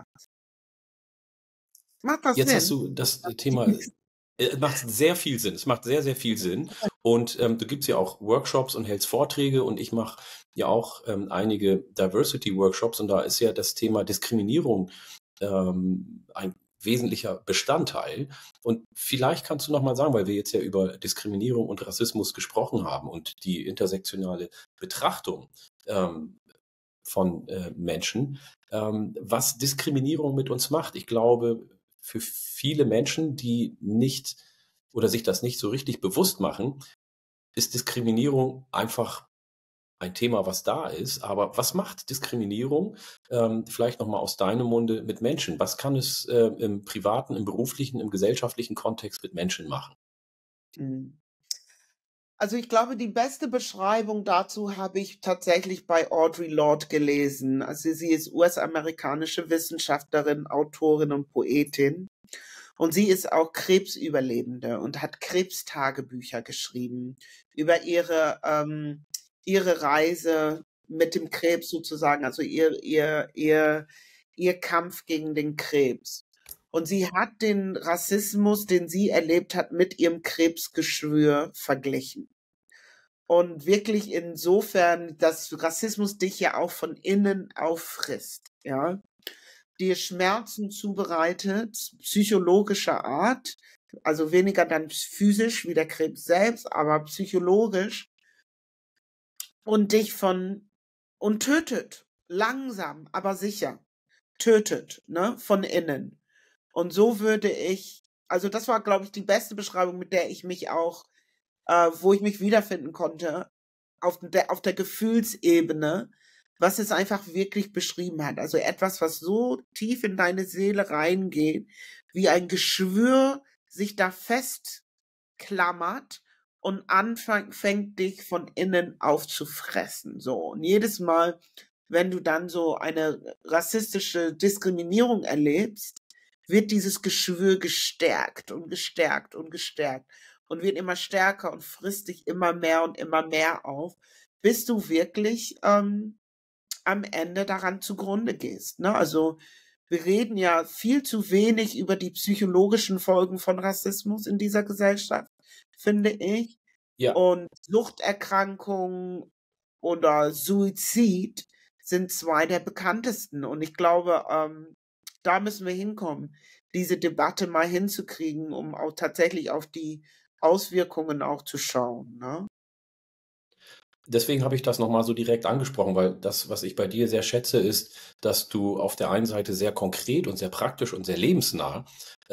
Macht das Jetzt hast Sinn? du das Thema, macht sehr viel Sinn. Es macht sehr, sehr viel Sinn. Und du gibst ja auch Workshops und hältst Vorträge und ich mache ja auch einige Diversity-Workshops und da ist ja das Thema Diskriminierung ein wesentlicher Bestandteil. Und vielleicht kannst du noch mal sagen, weil wir jetzt ja über Diskriminierung und Rassismus gesprochen haben und die intersektionale Betrachtung von Menschen, was Diskriminierung mit uns macht. Ich glaube, für viele Menschen, die nicht oder sich das nicht so richtig bewusst machen, ist Diskriminierung einfach ein Thema, was da ist. Aber was macht Diskriminierung, vielleicht noch mal aus deinem Munde, mit Menschen? Was kann es im privaten, im beruflichen, im gesellschaftlichen Kontext mit Menschen machen? Mhm. Also ich glaube, die beste Beschreibung dazu habe ich tatsächlich bei Audre Lorde gelesen. Also sie ist US-amerikanische Wissenschaftlerin, Autorin und Poetin. Und sie ist auch Krebsüberlebende und hat Krebstagebücher geschrieben über ihre Reise mit dem Krebs sozusagen, also ihr Kampf gegen den Krebs. Und sie hat den Rassismus, den sie erlebt hat, mit ihrem Krebsgeschwür verglichen. Und wirklich insofern, dass Rassismus dich ja auch von innen auffrisst, ja, dir Schmerzen zubereitet, psychologischer Art, also weniger dann physisch wie der Krebs selbst, aber psychologisch und und tötet, langsam, aber sicher, tötet, ne, von innen. Und so würde also das war, glaube ich, die beste Beschreibung, mit der ich mich auch, wo ich mich wiederfinden konnte, auf der Gefühlsebene, was es einfach wirklich beschrieben hat. Also etwas, was so tief in deine Seele reingeht, wie ein Geschwür sich da festklammert und fängt dich von innen aufzufressen. So. Und jedes Mal, wenn du dann so eine rassistische Diskriminierung erlebst, wird dieses Geschwür gestärkt und gestärkt und gestärkt und wird immer stärker und frisst dich immer mehr und immer mehr auf, bis du wirklich am Ende daran zugrunde gehst. Ne? Also wir reden ja viel zu wenig über die psychologischen Folgen von Rassismus in dieser Gesellschaft, finde ich. Ja, Und Suchterkrankungen oder Suizid sind zwei der bekanntesten. Und ich glaube, da müssen wir hinkommen, diese Debatte mal hinzukriegen, um auch tatsächlich auf die Auswirkungen auch zu schauen. Ne? deswegen habe ich das noch mal so direkt angesprochen, weil das, was ich bei dir sehr schätze, ist, dass du auf der einen Seite sehr konkret und sehr praktisch und sehr lebensnah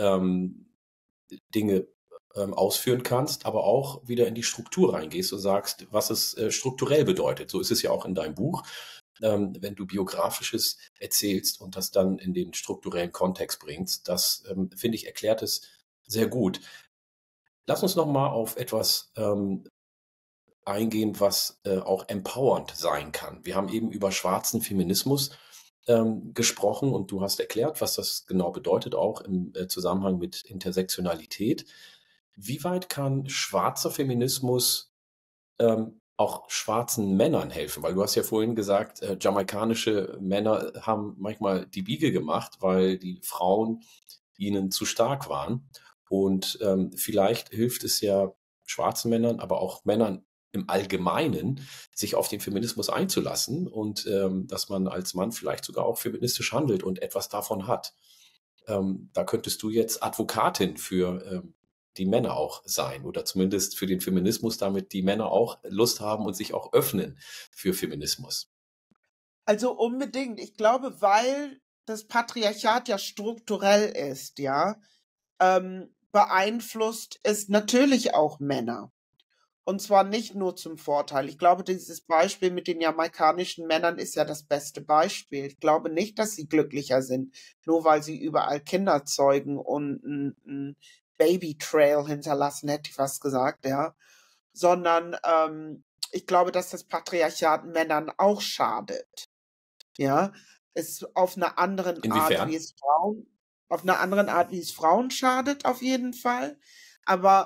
Dinge ausführen kannst, aber auch wieder in die Struktur reingehst und sagst, was es strukturell bedeutet. So ist es ja auch in deinem Buch, wenn du Biografisches erzählst und das dann in den strukturellen Kontext bringst. Das, finde ich, erklärt es sehr gut. Lass uns noch mal auf etwas eingehen, was auch empowernd sein kann. Wir haben eben über schwarzen Feminismus gesprochen und du hast erklärt, was das genau bedeutet, auch im Zusammenhang mit Intersektionalität. wie weit kann schwarzer Feminismus auch schwarzen Männern helfen? Weil du hast ja vorhin gesagt, jamaikanische Männer haben manchmal die Biege gemacht, weil die Frauen ihnen zu stark waren. Und vielleicht hilft es ja schwarzen Männern, aber auch Männern im Allgemeinen, sich auf den Feminismus einzulassen und dass man als Mann vielleicht sogar auch feministisch handelt und etwas davon hat. Da könntest du jetzt Advokatin für die Männer auch sein oder zumindest für den Feminismus, damit die Männer auch Lust haben und sich auch öffnen für Feminismus. Also unbedingt. Ich glaube, weil das Patriarchat ja strukturell ist, ja, beeinflusst es natürlich auch Männer. Und zwar nicht nur zum Vorteil. Ich glaube, dieses Beispiel mit den jamaikanischen Männern ist ja das beste Beispiel. Ich glaube nicht, dass sie glücklicher sind, nur weil sie überall Kinder zeugen und ein Baby-Trail hinterlassen, hätte ich fast gesagt, ja. Sondern ich glaube, dass das Patriarchat Männern auch schadet. Ja, es auf einer anderen Art, wie Inwiefern? es Frauen, auf einer anderen Art, wie es Frauen schadet, auf jeden Fall. Aber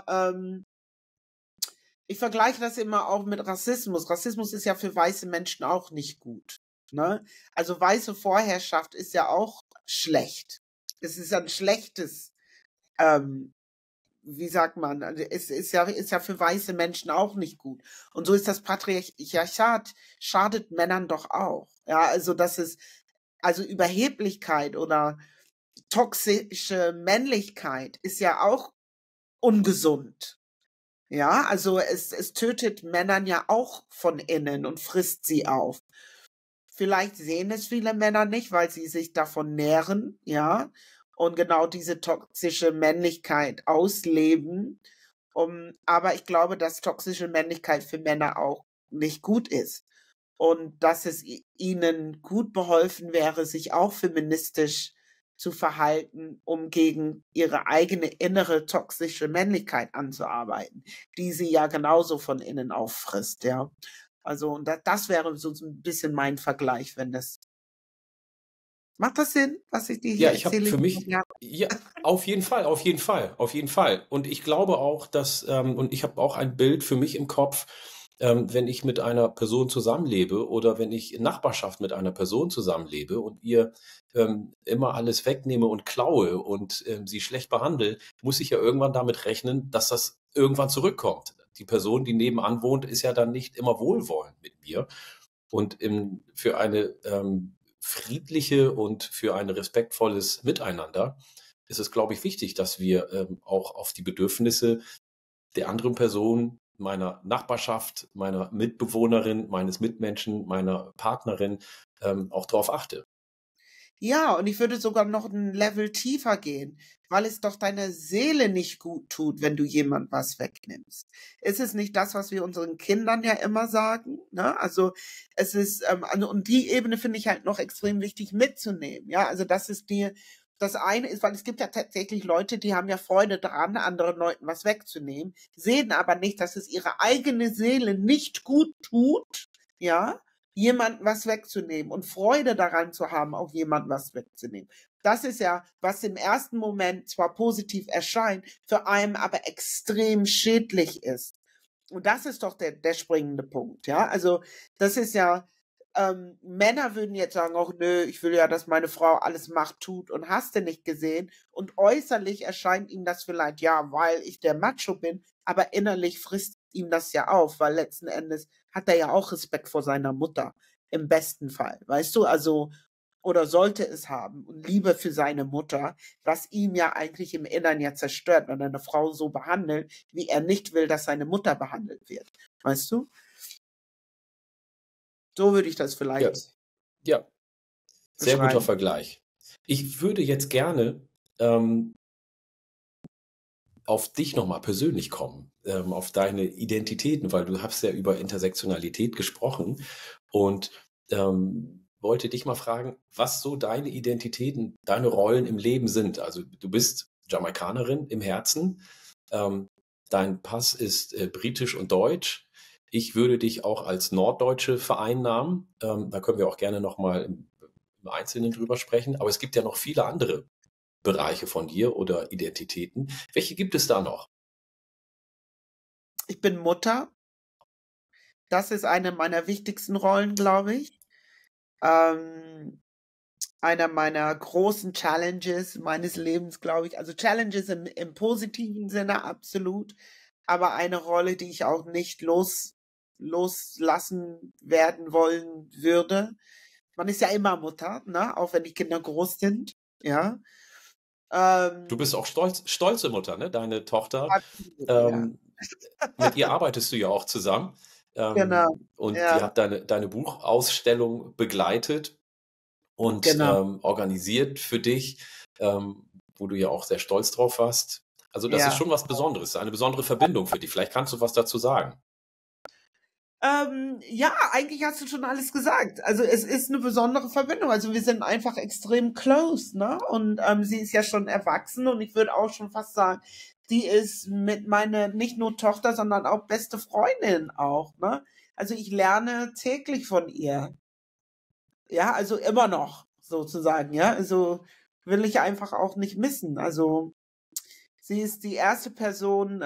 ich vergleiche das immer auch mit Rassismus. Rassismus ist ja für weiße Menschen auch nicht gut. Ne? Also weiße Vorherrschaft ist ja auch schlecht. Es ist ein schlechtes, ähm, wie sagt man, also es ist ja für weiße Menschen auch nicht gut. Und so ist das Patriarchat, schadet Männern doch auch. Ja, also das ist, also Überheblichkeit oder toxische Männlichkeit ist ja auch ungesund. Ja, also es tötet Männern ja auch von innen und frisst sie auf. Vielleicht sehen es viele Männer nicht, weil sie sich davon nähren, ja, und genau diese toxische Männlichkeit ausleben. Aber ich glaube, dass toxische Männlichkeit für Männer auch nicht gut ist. Und dass es ihnen gut beholfen wäre, sich auch feministisch zu verhalten, um gegen ihre eigene innere toxische Männlichkeit anzuarbeiten, die sie ja genauso von innen auffrisst, ja. Also, und das wäre so ein bisschen mein Vergleich, wenn das, macht das Sinn, was ich dir Ja, hier ich habe erzähle? für mich, Ja. ja, auf jeden Fall, auf jeden Fall, auf jeden Fall. Und ich glaube auch, dass, und ich habe auch ein Bild für mich im Kopf, wenn ich mit einer Person zusammenlebe oder wenn ich in Nachbarschaft mit einer Person zusammenlebe und ihr immer alles wegnehme und klaue und sie schlecht behandle, muss ich ja irgendwann damit rechnen, dass das irgendwann zurückkommt. Die Person, die nebenan wohnt, ist ja dann nicht immer wohlwollend mit mir. Und für eine friedliche und für ein respektvolles Miteinander ist es, glaube ich, wichtig, dass wir auch auf die Bedürfnisse der anderen Person, meiner Nachbarschaft, meiner Mitbewohnerin, meines Mitmenschen, meiner Partnerin auch darauf achte. Ja, und ich würde sogar noch ein Level tiefer gehen, weil es doch deiner Seele nicht gut tut, wenn du jemand was wegnimmst. Ist es nicht das, was wir unseren Kindern ja immer sagen? Ne? Also es ist, also, und die Ebene finde ich halt noch extrem wichtig mitzunehmen. Ja, also das ist dir, das eine ist, weil es gibt ja tatsächlich Leute, die haben ja Freude dran, anderen Leuten was wegzunehmen, sehen aber nicht, dass es ihre eigene Seele nicht gut tut, ja, jemandem was wegzunehmen und Freude daran zu haben, auch jemandem was wegzunehmen. Das ist ja, was im ersten Moment zwar positiv erscheint, für einen aber extrem schädlich ist. Und das ist doch der springende Punkt, ja. Also das ist ja, Männer würden jetzt sagen, ach nö, ich will ja, dass meine Frau alles macht, tut und hast du nicht gesehen. Und äußerlich erscheint ihm das vielleicht, ja, weil ich der Macho bin, aber innerlich frisst ihm das ja auf, weil letzten Endes hat er ja auch Respekt vor seiner Mutter, im besten Fall, weißt du, also, oder sollte es haben und Liebe für seine Mutter, was ihm ja eigentlich im Innern ja zerstört, wenn er eine Frau so behandelt, wie er nicht will, dass seine Mutter behandelt wird, weißt du? So würde ich das Ja, vielleicht ja, sehr guter beschreiben. Vergleich. Ich würde jetzt gerne ähm, auf dich nochmal persönlich kommen, auf deine Identitäten, weil du hast ja über Intersektionalität gesprochen und wollte dich mal fragen, was so deine Identitäten, deine Rollen im Leben sind. Also du bist Jamaikanerin im Herzen, ähm, dein Pass ist britisch und deutsch. Ich würde dich auch als Norddeutsche vereinnahmen. Da können wir auch gerne nochmal im Einzelnen drüber sprechen. Aber es gibt ja noch viele andere Bereiche von dir oder Identitäten. Welche gibt es da noch? Ich bin Mutter. Das ist eine meiner wichtigsten Rollen, glaube ich. Ähm, einer meiner großen Challenges meines Lebens, glaube ich. Also Challenges im positiven Sinne, absolut. Aber eine Rolle, die ich auch nicht loslassen werden wollen würde. Man ist ja immer Mutter, ne? Auch wenn die Kinder groß sind, ja. Du Ähm, bist auch stolze Mutter, ne? Deine Tochter, absolut, ja. ähm, mit ihr arbeitest du ja auch zusammen. Genau, Und die ja, hat deine Buchausstellung begleitet und genau, organisiert für dich, wo du ja auch sehr stolz drauf warst. Also das ist ja. schon was Besonderes, eine besondere Verbindung für dich. Vielleicht kannst du was dazu sagen. Ja, eigentlich hast du schon alles gesagt. Also es ist eine besondere Verbindung. Also wir sind einfach extrem close, ne? Und sie ist ja schon erwachsen und ich würde auch schon fast sagen, sie ist mit meiner nicht nur Tochter, sondern auch beste Freundin auch, ne? Also ich lerne täglich von ihr. Ja, also immer noch sozusagen, ja. Also will ich einfach auch nicht missen. Also sie ist die erste Person,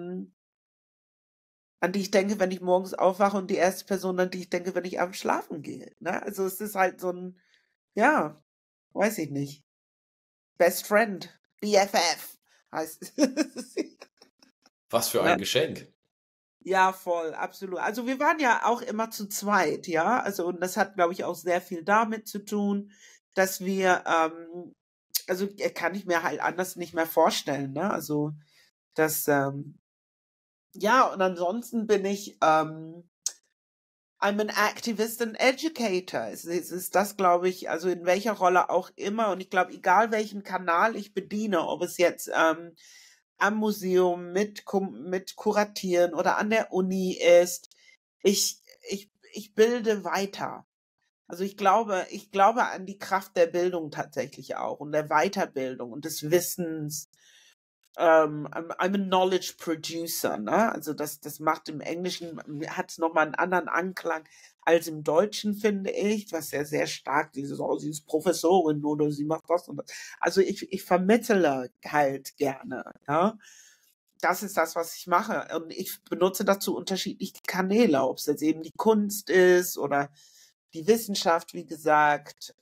an die ich denke, wenn ich morgens aufwache und die erste Person, an die ich denke, wenn ich abends schlafen gehe. Ne? Also es ist halt so ein, ja, weiß ich nicht. Best Friend, BFF heißt es. Was für Ne? ein Geschenk. Ja, voll, absolut. Also wir waren ja auch immer zu zweit, ja. Also und das hat, glaube ich, auch sehr viel damit zu tun, dass wir, also kann ich mir halt anders nicht mehr vorstellen, ne? Also das, ja, und ansonsten bin ich, I'm an activist and educator. Es ist das, glaube ich, also in welcher Rolle auch immer. Und ich glaube, egal welchen Kanal ich bediene, ob es jetzt am Museum mit Kuratieren oder an der Uni ist, ich bilde weiter. Also ich glaube an die Kraft der Bildung tatsächlich auch und der Weiterbildung und des Wissens. I'm a knowledge producer, ne? Also das macht im Englischen, hat es nochmal einen anderen Anklang als im Deutschen, finde ich, was ja sehr stark dieses, oh, sie ist Professorin oder sie macht das und das. Also ich vermittle halt gerne, ja. Das ist das, was ich mache. Und ich benutze dazu unterschiedliche Kanäle, ob es jetzt eben die Kunst ist oder die Wissenschaft, wie gesagt.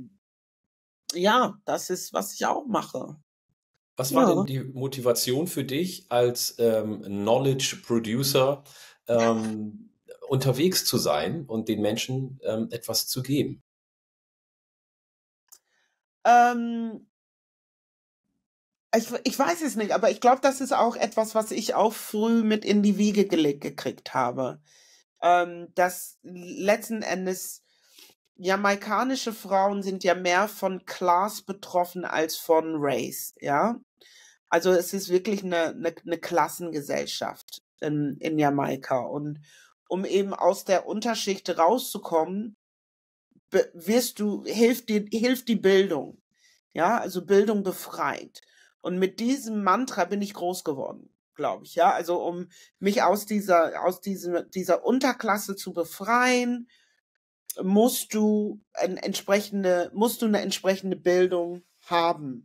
Ja, das ist, was ich auch mache. Was war denn Ja. die Motivation für dich als Knowledge Producer unterwegs zu sein und den Menschen etwas zu geben? Ähm, ich weiß es nicht, aber ich glaube, das ist auch etwas, was ich auch früh mit in die Wiege gelegt gekriegt habe. Dass letzten Endes jamaikanische Frauen sind ja mehr von Class betroffen als von Race, ja. Also es ist wirklich eine Klassengesellschaft in Jamaika. Und um eben aus der Unterschicht rauszukommen, hilft die Bildung. Ja, also Bildung befreit. Und mit diesem Mantra bin ich groß geworden, glaube ich, ja. Also um mich dieser Unterklasse zu befreien, musst du eine entsprechende Bildung haben.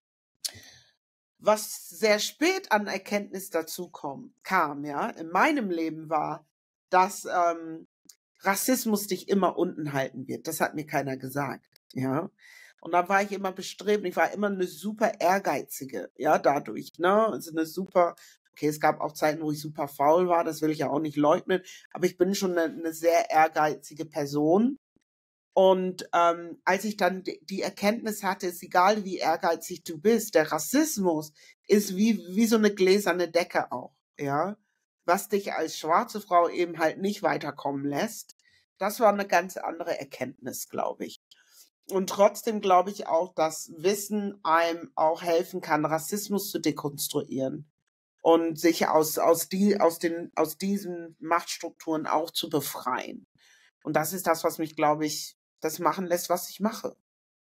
Was sehr spät an Erkenntnis kam, ja, in meinem Leben war, dass Rassismus dich immer unten halten wird. Das hat mir keiner gesagt, ja. Und da war ich immer bestrebt, ich war immer eine super ehrgeizige, ja, dadurch, ne? Also eine super, okay, es gab auch Zeiten, wo ich super faul war, das will ich ja auch nicht leugnen, aber ich bin schon eine sehr ehrgeizige Person. Und als ich dann die Erkenntnis hatte, ist egal, wie ehrgeizig du bist, der Rassismus ist wie so eine gläserne Decke auch, ja, was dich als schwarze Frau eben halt nicht weiterkommen lässt. Das war eine ganz andere Erkenntnis, glaube ich. Und trotzdem glaube ich auch, dass Wissen einem auch helfen kann, Rassismus zu dekonstruieren und sich aus diesen Machtstrukturen auch zu befreien. Und das ist das, was mich, glaube ich, das machen lässt, was ich mache.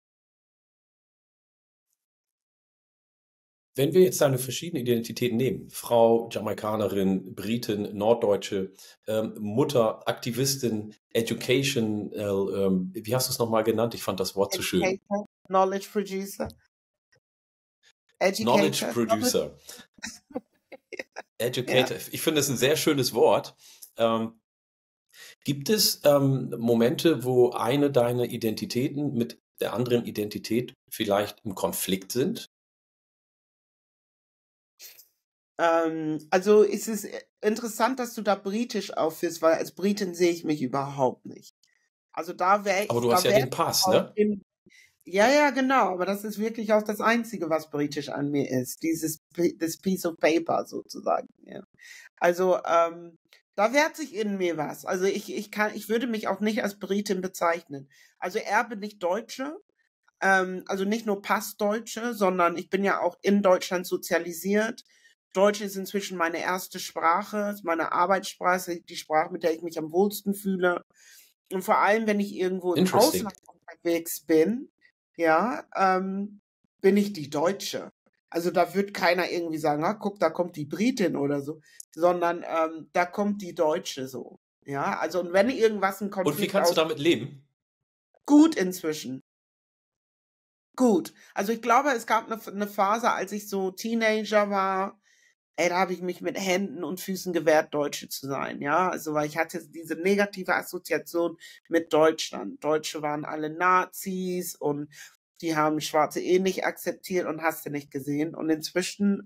Wenn wir jetzt deine verschiedenen Identitäten nehmen, Frau, Jamaikanerin, Britin, Norddeutsche, Mutter, Aktivistin, wie hast du es nochmal genannt? Ich fand das Wort so schön. Educator, Knowledge Producer, Knowledge Educator, Producer. Ja. Educator. Ich finde es ein sehr schönes Wort. Ähm, Gibt es Momente, wo eine deiner Identitäten mit der anderen Identität vielleicht im Konflikt sind? Also es ist interessant, dass du da britisch aufführst, weil als Britin sehe ich mich überhaupt nicht. Also Aber du hast da ja wäre den ich Pass, auch ne? ja, ja, genau, aber das ist wirklich auch das Einzige, was britisch an mir ist, das Piece of Paper sozusagen, ja. Also, da wehrt sich in mir was. Also ich würde mich auch nicht als Britin bezeichnen. Also Erbe nicht Deutsche, also nicht nur Passdeutsche, sondern ich bin ja auch in Deutschland sozialisiert. Deutsch ist inzwischen meine erste Sprache, ist meine Arbeitssprache, die Sprache, mit der ich mich am wohlsten fühle. Und vor allem, wenn ich irgendwo im Interesting. Ausland unterwegs bin, ja, bin ich die Deutsche. Also da wird keiner irgendwie sagen, ah, guck, da kommt die Britin oder so, sondern da kommt die Deutsche so. Ja, also und wenn irgendwas ein Und wie Konflikt kannst du aus damit leben? gut inzwischen. Gut. Also ich glaube, es gab eine Phase, als ich so Teenager war, ey, da habe ich mich mit Händen und Füßen gewehrt, Deutsche zu sein, ja. Also weil ich hatte diese negative Assoziation mit Deutschland. Deutsche waren alle Nazis und die haben Schwarze eh nicht akzeptiert und hast du nicht gesehen. Und inzwischen,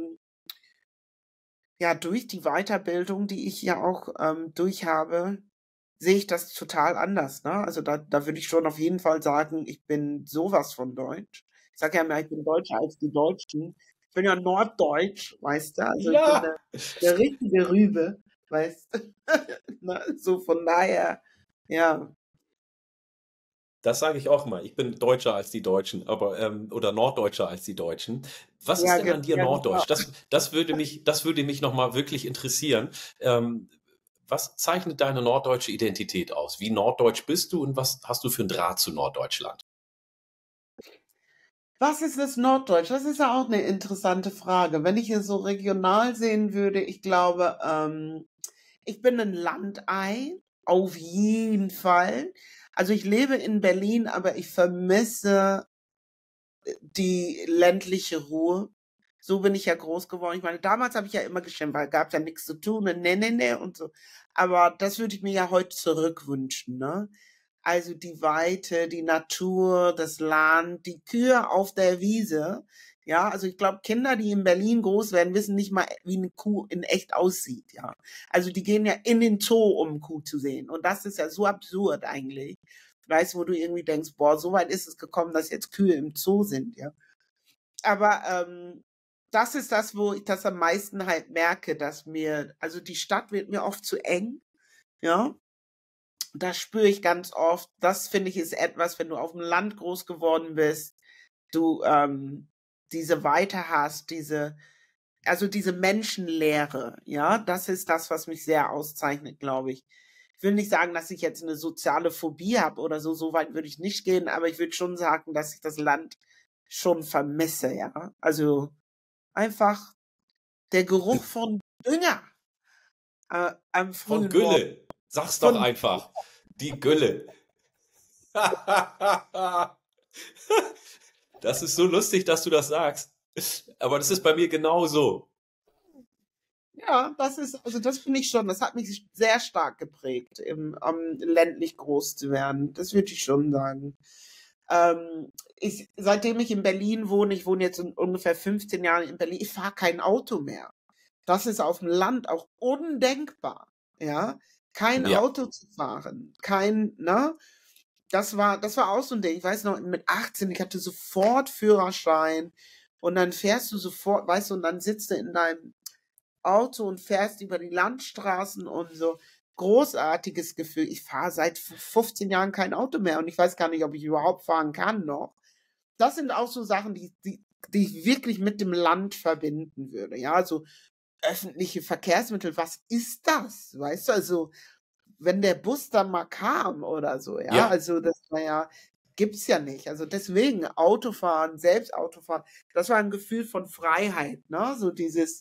ja, durch die Weiterbildung, die ich ja auch durchhabe, sehe ich das total anders, ne? Also da würde ich schon auf jeden Fall sagen, ich bin sowas von deutsch. Ich sage ja immer, ich bin deutscher als die Deutschen. Ich bin ja norddeutsch, weißt du? Also ich bin Ja, eine richtige Rübe, weißt du? Ne? So von daher, ja, das sage ich auch mal. Ich bin deutscher als die Deutschen, aber oder norddeutscher als die Deutschen. Was ist denn an dir ja, genau. norddeutsch? Das würde mich noch mal wirklich interessieren. Ähm, Was zeichnet deine norddeutsche Identität aus? Wie norddeutsch bist du und was hast du für 'n Draht zu Norddeutschland? Was ist das Norddeutsch? Das ist ja auch eine interessante Frage. Wenn ich es so regional sehen würde, ich glaube, ich bin ein Landei, auf jeden Fall. Also ich lebe in Berlin, aber ich vermisse die ländliche Ruhe. So bin ich ja groß geworden. Ich meine, damals habe ich ja immer geschimpft, weil gab ja nichts zu tun und ne und so. Aber das würde ich mir ja heute zurückwünschen, ne? Also die Weite, die Natur, das Land, die Kühe auf der Wiese. Ja, also ich glaube, Kinder, die in Berlin groß werden, wissen nicht mal, wie eine Kuh in echt aussieht, ja. Also die gehen ja in den Zoo, um eine Kuh zu sehen. Und das ist ja so absurd eigentlich. Weißt du, wo du irgendwie denkst, boah, so weit ist es gekommen, dass jetzt Kühe im Zoo sind, ja. Aber das ist das, wo ich das am meisten halt merke, dass also die Stadt wird mir oft zu eng, ja. Das spüre ich ganz oft. Das finde ich ist etwas, wenn du auf dem Land groß geworden bist, du diese Weite hast, also diese Menschenleere, ja, das ist das, was mich sehr auszeichnet, glaube ich. Ich will nicht sagen, dass ich jetzt eine soziale Phobie habe oder so, so weit würde ich nicht gehen, aber ich würde schon sagen, dass ich das Land schon vermisse, ja. Also einfach der Geruch von Dünger am Von frühen Morgen. Gülle. Sag's doch Von einfach. Die Gülle. Das ist so lustig, dass du das sagst. Aber das ist bei mir genauso. Ja, also das finde ich schon, das hat mich sehr stark geprägt, ländlich groß zu werden. Das würde ich schon sagen. Seitdem ich in Berlin wohne, ich wohne jetzt in ungefähr 15 Jahren in Berlin, ich fahre kein Auto mehr. Das ist auf dem Land auch undenkbar, ja, kein Ja. Auto zu fahren, ne? Das war auch so ein Ding. Ich weiß noch, mit 18, ich hatte sofort Führerschein und dann fährst du sofort, weißt du, und dann sitzt du in deinem Auto und fährst über die Landstraßen und so. Großartiges Gefühl. Ich fahre seit 15 Jahren kein Auto mehr und ich weiß gar nicht, ob ich überhaupt fahren kann noch. Das sind auch so Sachen, die ich wirklich mit dem Land verbinden würde. Ja, also öffentliche Verkehrsmittel, was ist das? Weißt du, also wenn der Bus dann mal kam oder so, ja, Ja. also das war ja, gibt's ja nicht. Also deswegen Autofahren, selbst Autofahren, das war ein Gefühl von Freiheit, ne? So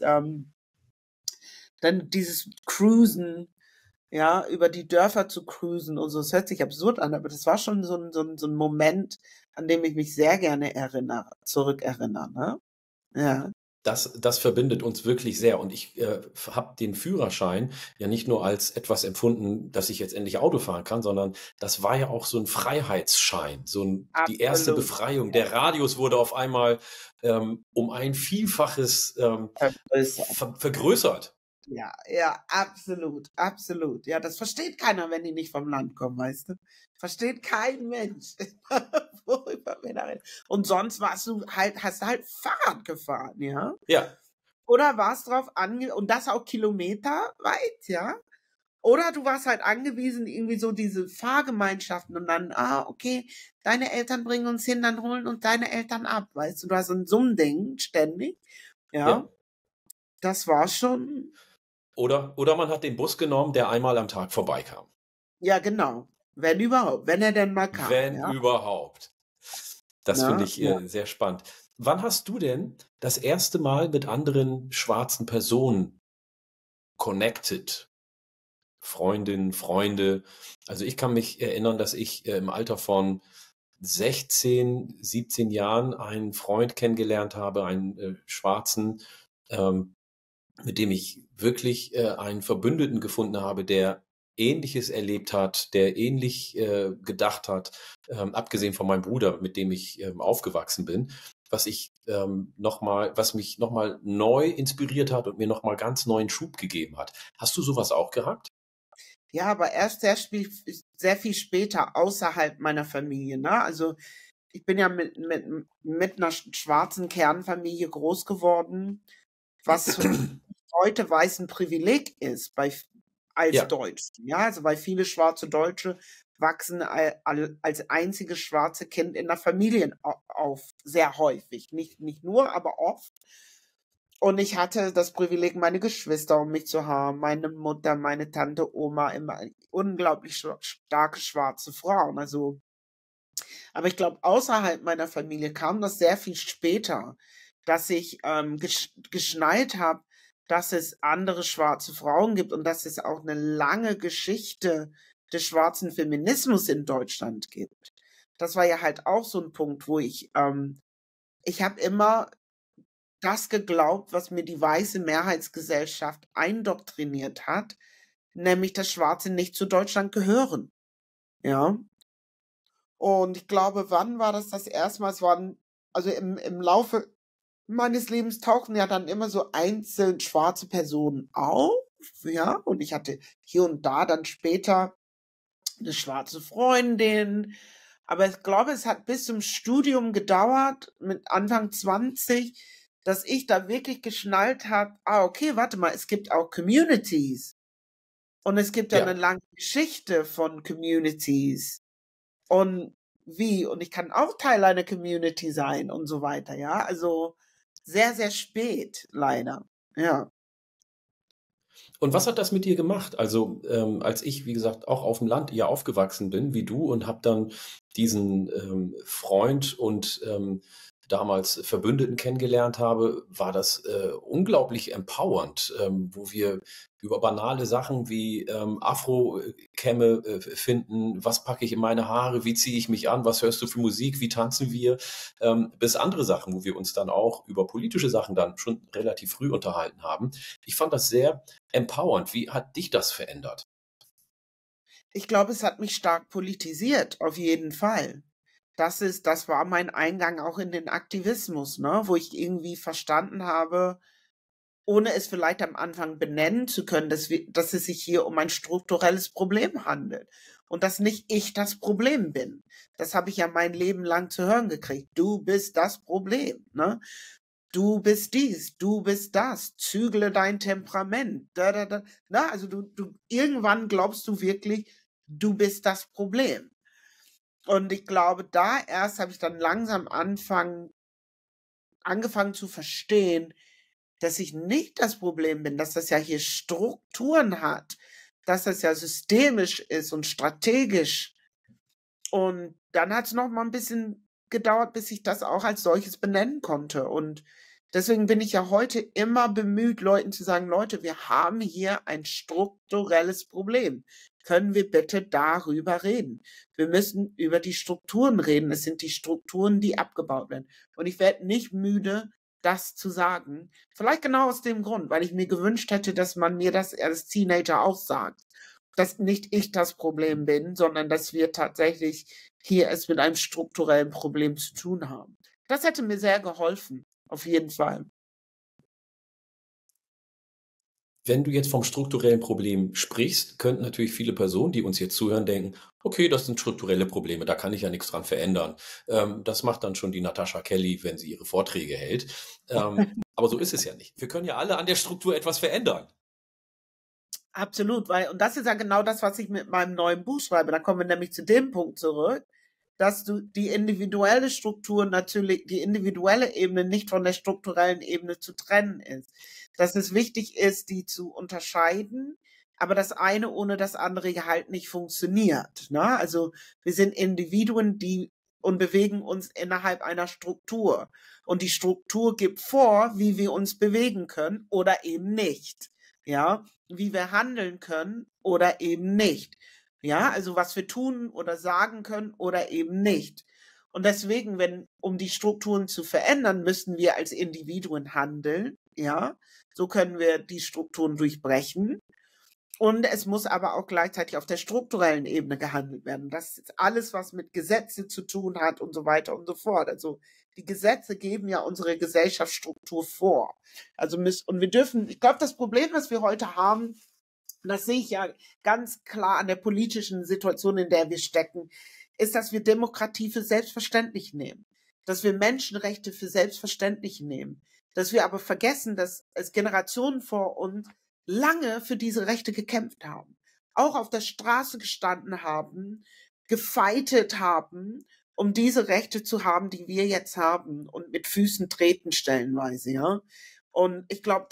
dann dieses Cruisen, ja, über die Dörfer zu cruisen und so. Es hört sich absurd an, aber das war schon so ein Moment, an dem ich mich sehr gerne zurückerinnere, ne? Ja. das verbindet uns wirklich sehr. Und ich habe den Führerschein ja nicht nur als etwas empfunden, dass ich jetzt endlich Auto fahren kann, sondern das war ja auch so ein Freiheitsschein, die erste Absolut. Befreiung. Der Radius wurde auf einmal um ein Vielfaches Vergrößert. vergrößert. Ja, ja, absolut, absolut. Ja, das versteht keiner, wenn die nicht vom Land kommen, weißt du? Versteht kein Mensch, worüber wir da reden. Und sonst hast du halt Fahrrad gefahren, ja? Ja, Oder warst drauf und das auch kilometerweit, ja? Oder du warst halt angewiesen, irgendwie so diese Fahrgemeinschaften und dann, okay, deine Eltern bringen uns hin, dann holen uns deine Eltern ab, weißt du? Du hast so ein Ding ständig, ja. ja? Das war schon, Oder man hat den Bus genommen, der einmal am Tag vorbeikam. ja, genau. Wenn überhaupt, wenn er denn mal kam, Wenn ja. überhaupt. Das finde Ne? ich Ja. sehr spannend. Wann hast du denn das erste Mal mit anderen schwarzen Personen connected? Freundinnen, Freunde. Also ich kann mich erinnern, dass ich im Alter von 16, 17 Jahren einen Freund kennengelernt habe, einen Schwarzen, ähm, mit dem ich wirklich einen Verbündeten gefunden habe, der Ähnliches erlebt hat, der ähnlich gedacht hat, abgesehen von meinem Bruder, mit dem ich aufgewachsen bin, was mich nochmal neu inspiriert hat und mir nochmal ganz neuen Schub gegeben hat. Hast du sowas auch gehabt? Ja, aber erst sehr viel später außerhalb meiner Familie, ne? Also ich bin ja mit einer schwarzen Kernfamilie groß geworden, was für mich heute weiß ein Privileg ist als Ja, Deutsch. Ja, also weil viele schwarze Deutsche wachsen als einziges schwarze Kind in der Familie auf, sehr häufig. Nicht nur, aber oft. Und ich hatte das Privileg, meine Geschwister um mich zu haben, meine Mutter, meine Tante, Oma, immer unglaublich starke schwarze Frauen. Also, aber ich glaube, außerhalb meiner Familie kam das sehr viel später, dass ich geschnallt habe, dass es andere schwarze Frauen gibt und dass es auch eine lange Geschichte des schwarzen Feminismus in Deutschland gibt. Das war ja halt auch so ein Punkt, wo ich habe immer das geglaubt, was mir die weiße Mehrheitsgesellschaft eindoktriniert hat, nämlich, dass Schwarze nicht zu Deutschland gehören. Ja. Und ich glaube, wann war das erste Mal? Also im Laufe meines Lebens tauchen ja dann immer so einzeln schwarze Personen auf. Ja. Und ich hatte hier und da dann später eine schwarze Freundin. Aber ich glaube, es hat bis zum Studium gedauert, mit Anfang 20, dass ich da wirklich geschnallt habe, okay, warte mal, es gibt auch Communities. Und es gibt ja eine ja. lange Geschichte von Communities. Und wie? Und ich kann auch Teil einer Community sein und so weiter, ja. Also sehr, sehr spät, leider. Ja. Und was hat das mit dir gemacht? Also, als ich, wie gesagt, auch auf dem Land ja aufgewachsen bin wie du und habe dann diesen Freund und damals Verbündeten kennengelernt habe, war das unglaublich empowernd, wo wir über banale Sachen wie Afro-Kämme finden, was packe ich in meine Haare, wie ziehe ich mich an, was hörst du für Musik, wie tanzen wir, bis andere Sachen, wo wir uns dann auch über politische Sachen dann schon relativ früh unterhalten haben. Ich fand das sehr empowernd. Wie hat dich das verändert? Ich glaube, es hat mich stark politisiert, auf jeden Fall. Das war mein Eingang auch in den Aktivismus, ne, wo ich irgendwie verstanden habe, ohne es vielleicht am Anfang benennen zu können, dass es sich hier um ein strukturelles Problem handelt und dass nicht ich das Problem bin. Das habe ich ja mein Leben lang zu hören gekriegt. Du bist das Problem, ne? Du bist dies, du bist das, zügle dein Temperament. Da, da, da. Na, also irgendwann glaubst du wirklich, du bist das Problem. Und ich glaube, da erst habe ich dann langsam angefangen zu verstehen, dass ich nicht das Problem bin, dass das ja hier Strukturen hat, dass das ja systemisch ist und strategisch. Und dann hat es noch mal ein bisschen gedauert, bis ich das auch als solches benennen konnte. Und deswegen bin ich ja heute immer bemüht, Leuten zu sagen, Leute, wir haben hier ein strukturelles Problem. Können wir bitte darüber reden? Wir müssen über die Strukturen reden. Es sind die Strukturen, die abgebaut werden. Und ich werde nicht müde, das zu sagen. Vielleicht genau aus dem Grund, weil ich mir gewünscht hätte, dass man mir das als Teenager auch sagt. Dass nicht ich das Problem bin, sondern dass wir tatsächlich hier es mit einem strukturellen Problem zu tun haben. Das hätte mir sehr geholfen, auf jeden Fall. Wenn du jetzt vom strukturellen Problem sprichst, könnten natürlich viele Personen, die uns jetzt zuhören, denken, okay, das sind strukturelle Probleme, da kann ich ja nichts dran verändern. Das macht dann schon die Natascha Kelly, wenn sie ihre Vorträge hält. Aber so ist es ja nicht. Wir können ja alle an der Struktur etwas verändern. Absolut, und das ist ja genau das, was ich mit meinem neuen Buch schreibe. Da kommen wir nämlich zu dem Punkt zurück, dass du die individuelle Struktur natürlich, die individuelle Ebene nicht von der strukturellen Ebene zu trennen ist. Dass es wichtig ist, die zu unterscheiden, aber das eine ohne das andere halt nicht funktioniert. Ne? Also wir sind Individuen, und bewegen uns innerhalb einer Struktur. Und die Struktur gibt vor, wie wir uns bewegen können oder eben nicht. Ja, wie wir handeln können oder eben nicht. Ja, also was wir tun oder sagen können oder eben nicht. Und deswegen, um die Strukturen zu verändern, müssen wir als Individuen handeln. Ja, so können wir die Strukturen durchbrechen. Und es muss aber auch gleichzeitig auf der strukturellen Ebene gehandelt werden. Das ist alles, was mit Gesetze zu tun hat und so weiter und so fort. Also die Gesetze geben ja unsere Gesellschaftsstruktur vor. Und wir dürfen, ich glaube, das Problem, was wir heute haben, das sehe ich ja ganz klar an der politischen Situation, in der wir stecken, ist, dass wir Demokratie für selbstverständlich nehmen. Dass wir Menschenrechte für selbstverständlich nehmen. Dass wir aber vergessen, dass es Generationen vor uns lange für diese Rechte gekämpft haben. Auch auf der Straße gestanden haben, gefeitet haben, um diese Rechte zu haben, die wir jetzt haben und mit Füßen treten stellenweise, ja. Und ich glaube,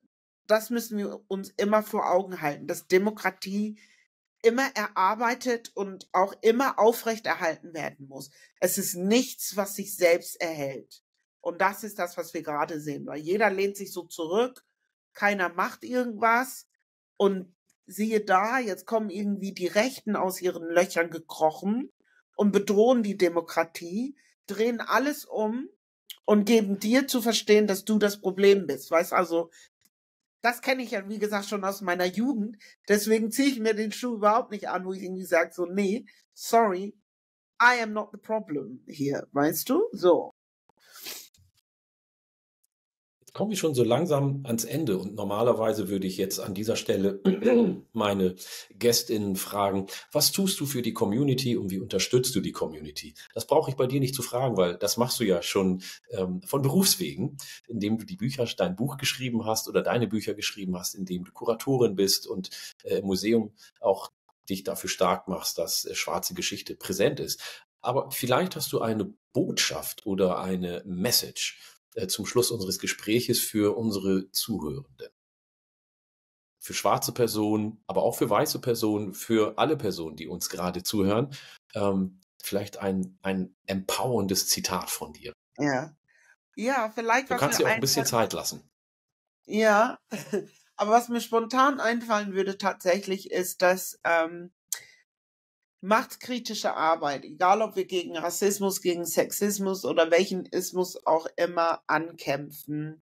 das müssen wir uns immer vor Augen halten, dass Demokratie immer erarbeitet und auch immer aufrechterhalten werden muss. Es ist nichts, was sich selbst erhält. Und das ist das, was wir gerade sehen, weil jeder lehnt sich so zurück, keiner macht irgendwas und siehe da, jetzt kommen irgendwie die Rechten aus ihren Löchern gekrochen und bedrohen die Demokratie, drehen alles um und geben dir zu verstehen, dass du das Problem bist. Weißt also, das kenne ich ja, wie gesagt, schon aus meiner Jugend. Deswegen ziehe ich mir den Schuh überhaupt nicht an, wo ich irgendwie sage, so, nee, sorry, I am not the problem hier, weißt du? So. Jetzt kommen wir schon so langsam ans Ende und normalerweise würde ich jetzt an dieser Stelle meine GästInnen fragen, was tust du für die Community und wie unterstützt du die Community? Das brauche ich bei dir nicht zu fragen, weil das machst du ja schon von Berufswegen, indem du dein Buch geschrieben hast oder deine Bücher geschrieben hast, indem du Kuratorin bist und im Museum auch dich dafür stark machst, dass schwarze Geschichte präsent ist. Aber vielleicht hast du eine Botschaft oder eine Message zum Schluss unseres Gespräches für unsere Zuhörenden. Für schwarze Personen, aber auch für weiße Personen, für alle Personen, die uns gerade zuhören. Vielleicht ein empowerndes Zitat von dir. Ja. Ja, vielleicht. Du kannst dir auch ein bisschen Zeit lassen. Ja, aber was mir spontan einfallen würde tatsächlich ist, dass machtkritische Arbeit, egal ob wir gegen Rassismus, gegen Sexismus oder welchen Ismus auch immer ankämpfen,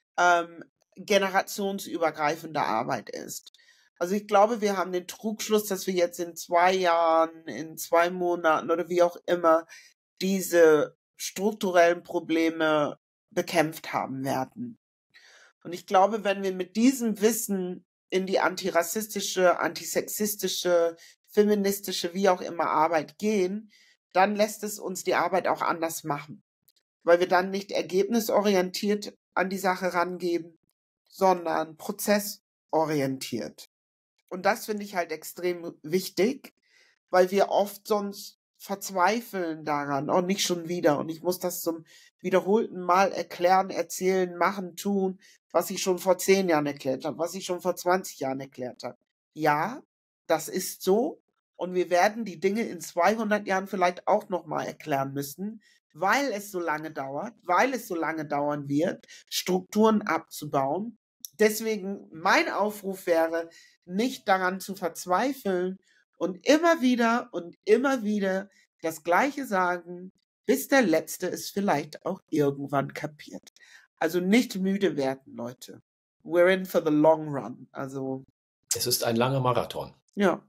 generationsübergreifende Arbeit ist. Also ich glaube, wir haben den Trugschluss, dass wir jetzt in 2 Jahren, in 2 Monaten oder wie auch immer diese strukturellen Probleme bekämpft haben werden. Und ich glaube, wenn wir mit diesem Wissen in die antirassistische, antisexistische, feministische, wie auch immer Arbeit gehen, dann lässt es uns die Arbeit auch anders machen. Weil wir dann nicht ergebnisorientiert an die Sache rangehen, sondern prozessorientiert. Und das finde ich halt extrem wichtig, weil wir oft sonst verzweifeln daran, oh, nicht schon wieder. Und ich muss das zum wiederholten Mal erklären, erzählen, machen, tun, was ich schon vor 10 Jahren erklärt habe, was ich schon vor 20 Jahren erklärt habe. Ja, das ist so. Und wir werden die Dinge in 200 Jahren vielleicht auch nochmal erklären müssen, weil es so lange dauert, weil es so lange dauern wird, Strukturen abzubauen. Deswegen mein Aufruf wäre, nicht daran zu verzweifeln und immer wieder das Gleiche sagen, bis der Letzte es vielleicht auch irgendwann kapiert. Also nicht müde werden, Leute. We're in for the long run. Also, Es ist ein langer Marathon. ja.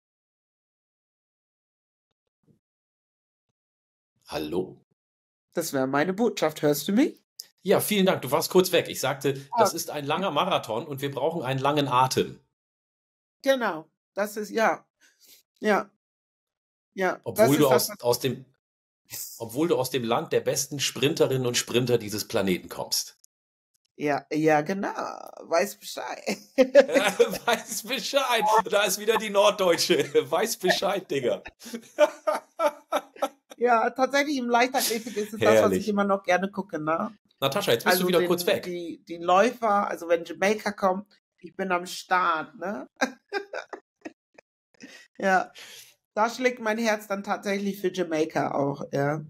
Hallo? Das wäre meine Botschaft. Hörst du mich? Ja, vielen Dank. Du warst kurz weg. Ich sagte, das Ah, ist ein langer Marathon und wir brauchen einen langen Atem. genau. Das ist, ja. Ja. Ja. Das Obwohl ist du das, was obwohl du aus dem Land der besten Sprinterinnen und Sprinter dieses Planeten kommst. ja, ja, genau. Weiß Bescheid. Weiß Bescheid. Da ist wieder die Norddeutsche. Weiß Bescheid, Digga. Ja, tatsächlich im Leichtathletik ist es das, was ich Herrlich. immer noch gerne gucke, ne? Natascha, jetzt bist du Also wieder kurz weg. die Läufer, also wenn Jamaika kommt, ich bin am Start, ne? Ja, da schlägt mein Herz dann tatsächlich für Jamaika auch, ja.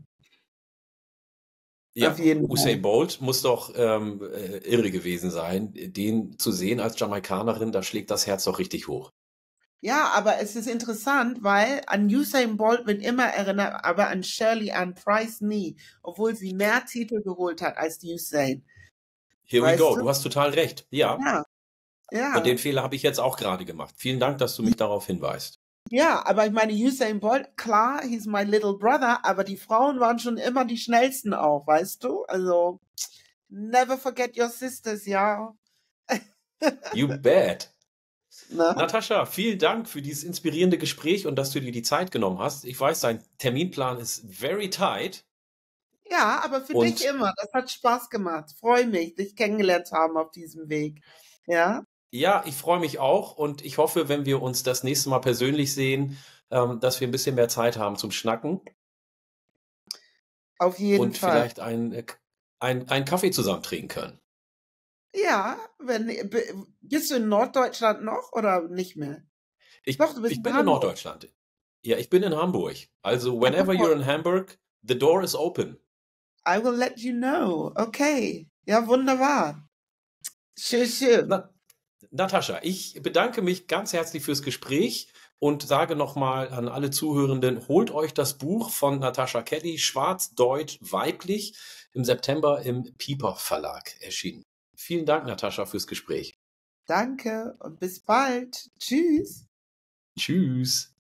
Ja, Auf jeden Usain Fall. Bolt muss doch irre gewesen sein. Den zu sehen als Jamaikanerin, da schlägt das Herz doch richtig hoch. Ja, aber es ist interessant, weil an Usain Bolt wird immer erinnert, aber an Shirley Ann Price nie, obwohl sie mehr Titel geholt hat als Usain. Here we Weißt go. du? Du hast total recht. Ja. Ja, Und den ja. Fehler habe ich jetzt auch gerade gemacht. Vielen Dank, dass du mich darauf hinweist. Ja, aber ich meine, Usain Bolt, klar, he's my little brother, aber die Frauen waren schon immer die schnellsten auch, weißt du? Also, never forget your sisters, ja. You bet. Ne? Natascha, vielen Dank für dieses inspirierende Gespräch und dass du dir die Zeit genommen hast. Ich weiß, dein Terminplan ist very tight. Ja, aber für dich Und immer. Das hat Spaß gemacht. Freue mich, dich kennengelernt zu haben auf diesem Weg. Ja, ja, ich freue mich auch und ich hoffe, wenn wir uns das nächste Mal persönlich sehen, dass wir ein bisschen mehr Zeit haben zum Schnacken auf jeden und Fall. vielleicht einen Kaffee zusammen trinken können. Ja, bist du in Norddeutschland noch oder nicht mehr? Ich, Doch, du bist ich in bin in Hamburg. Norddeutschland. Ja, ich bin in Hamburg. Also, Ja, whenever guck mal. you're in Hamburg, the door is open. I will let you know. Okay. Ja, wunderbar. Schön, schön. Natascha, ich bedanke mich ganz herzlich fürs Gespräch und sage nochmal an alle Zuhörenden, holt euch das Buch von Natascha Kelly, Schwarz, Deutsch, Weiblich, im September im Piper Verlag erschienen. Vielen Dank, Natascha, fürs Gespräch. Danke und bis bald. Tschüss. Tschüss.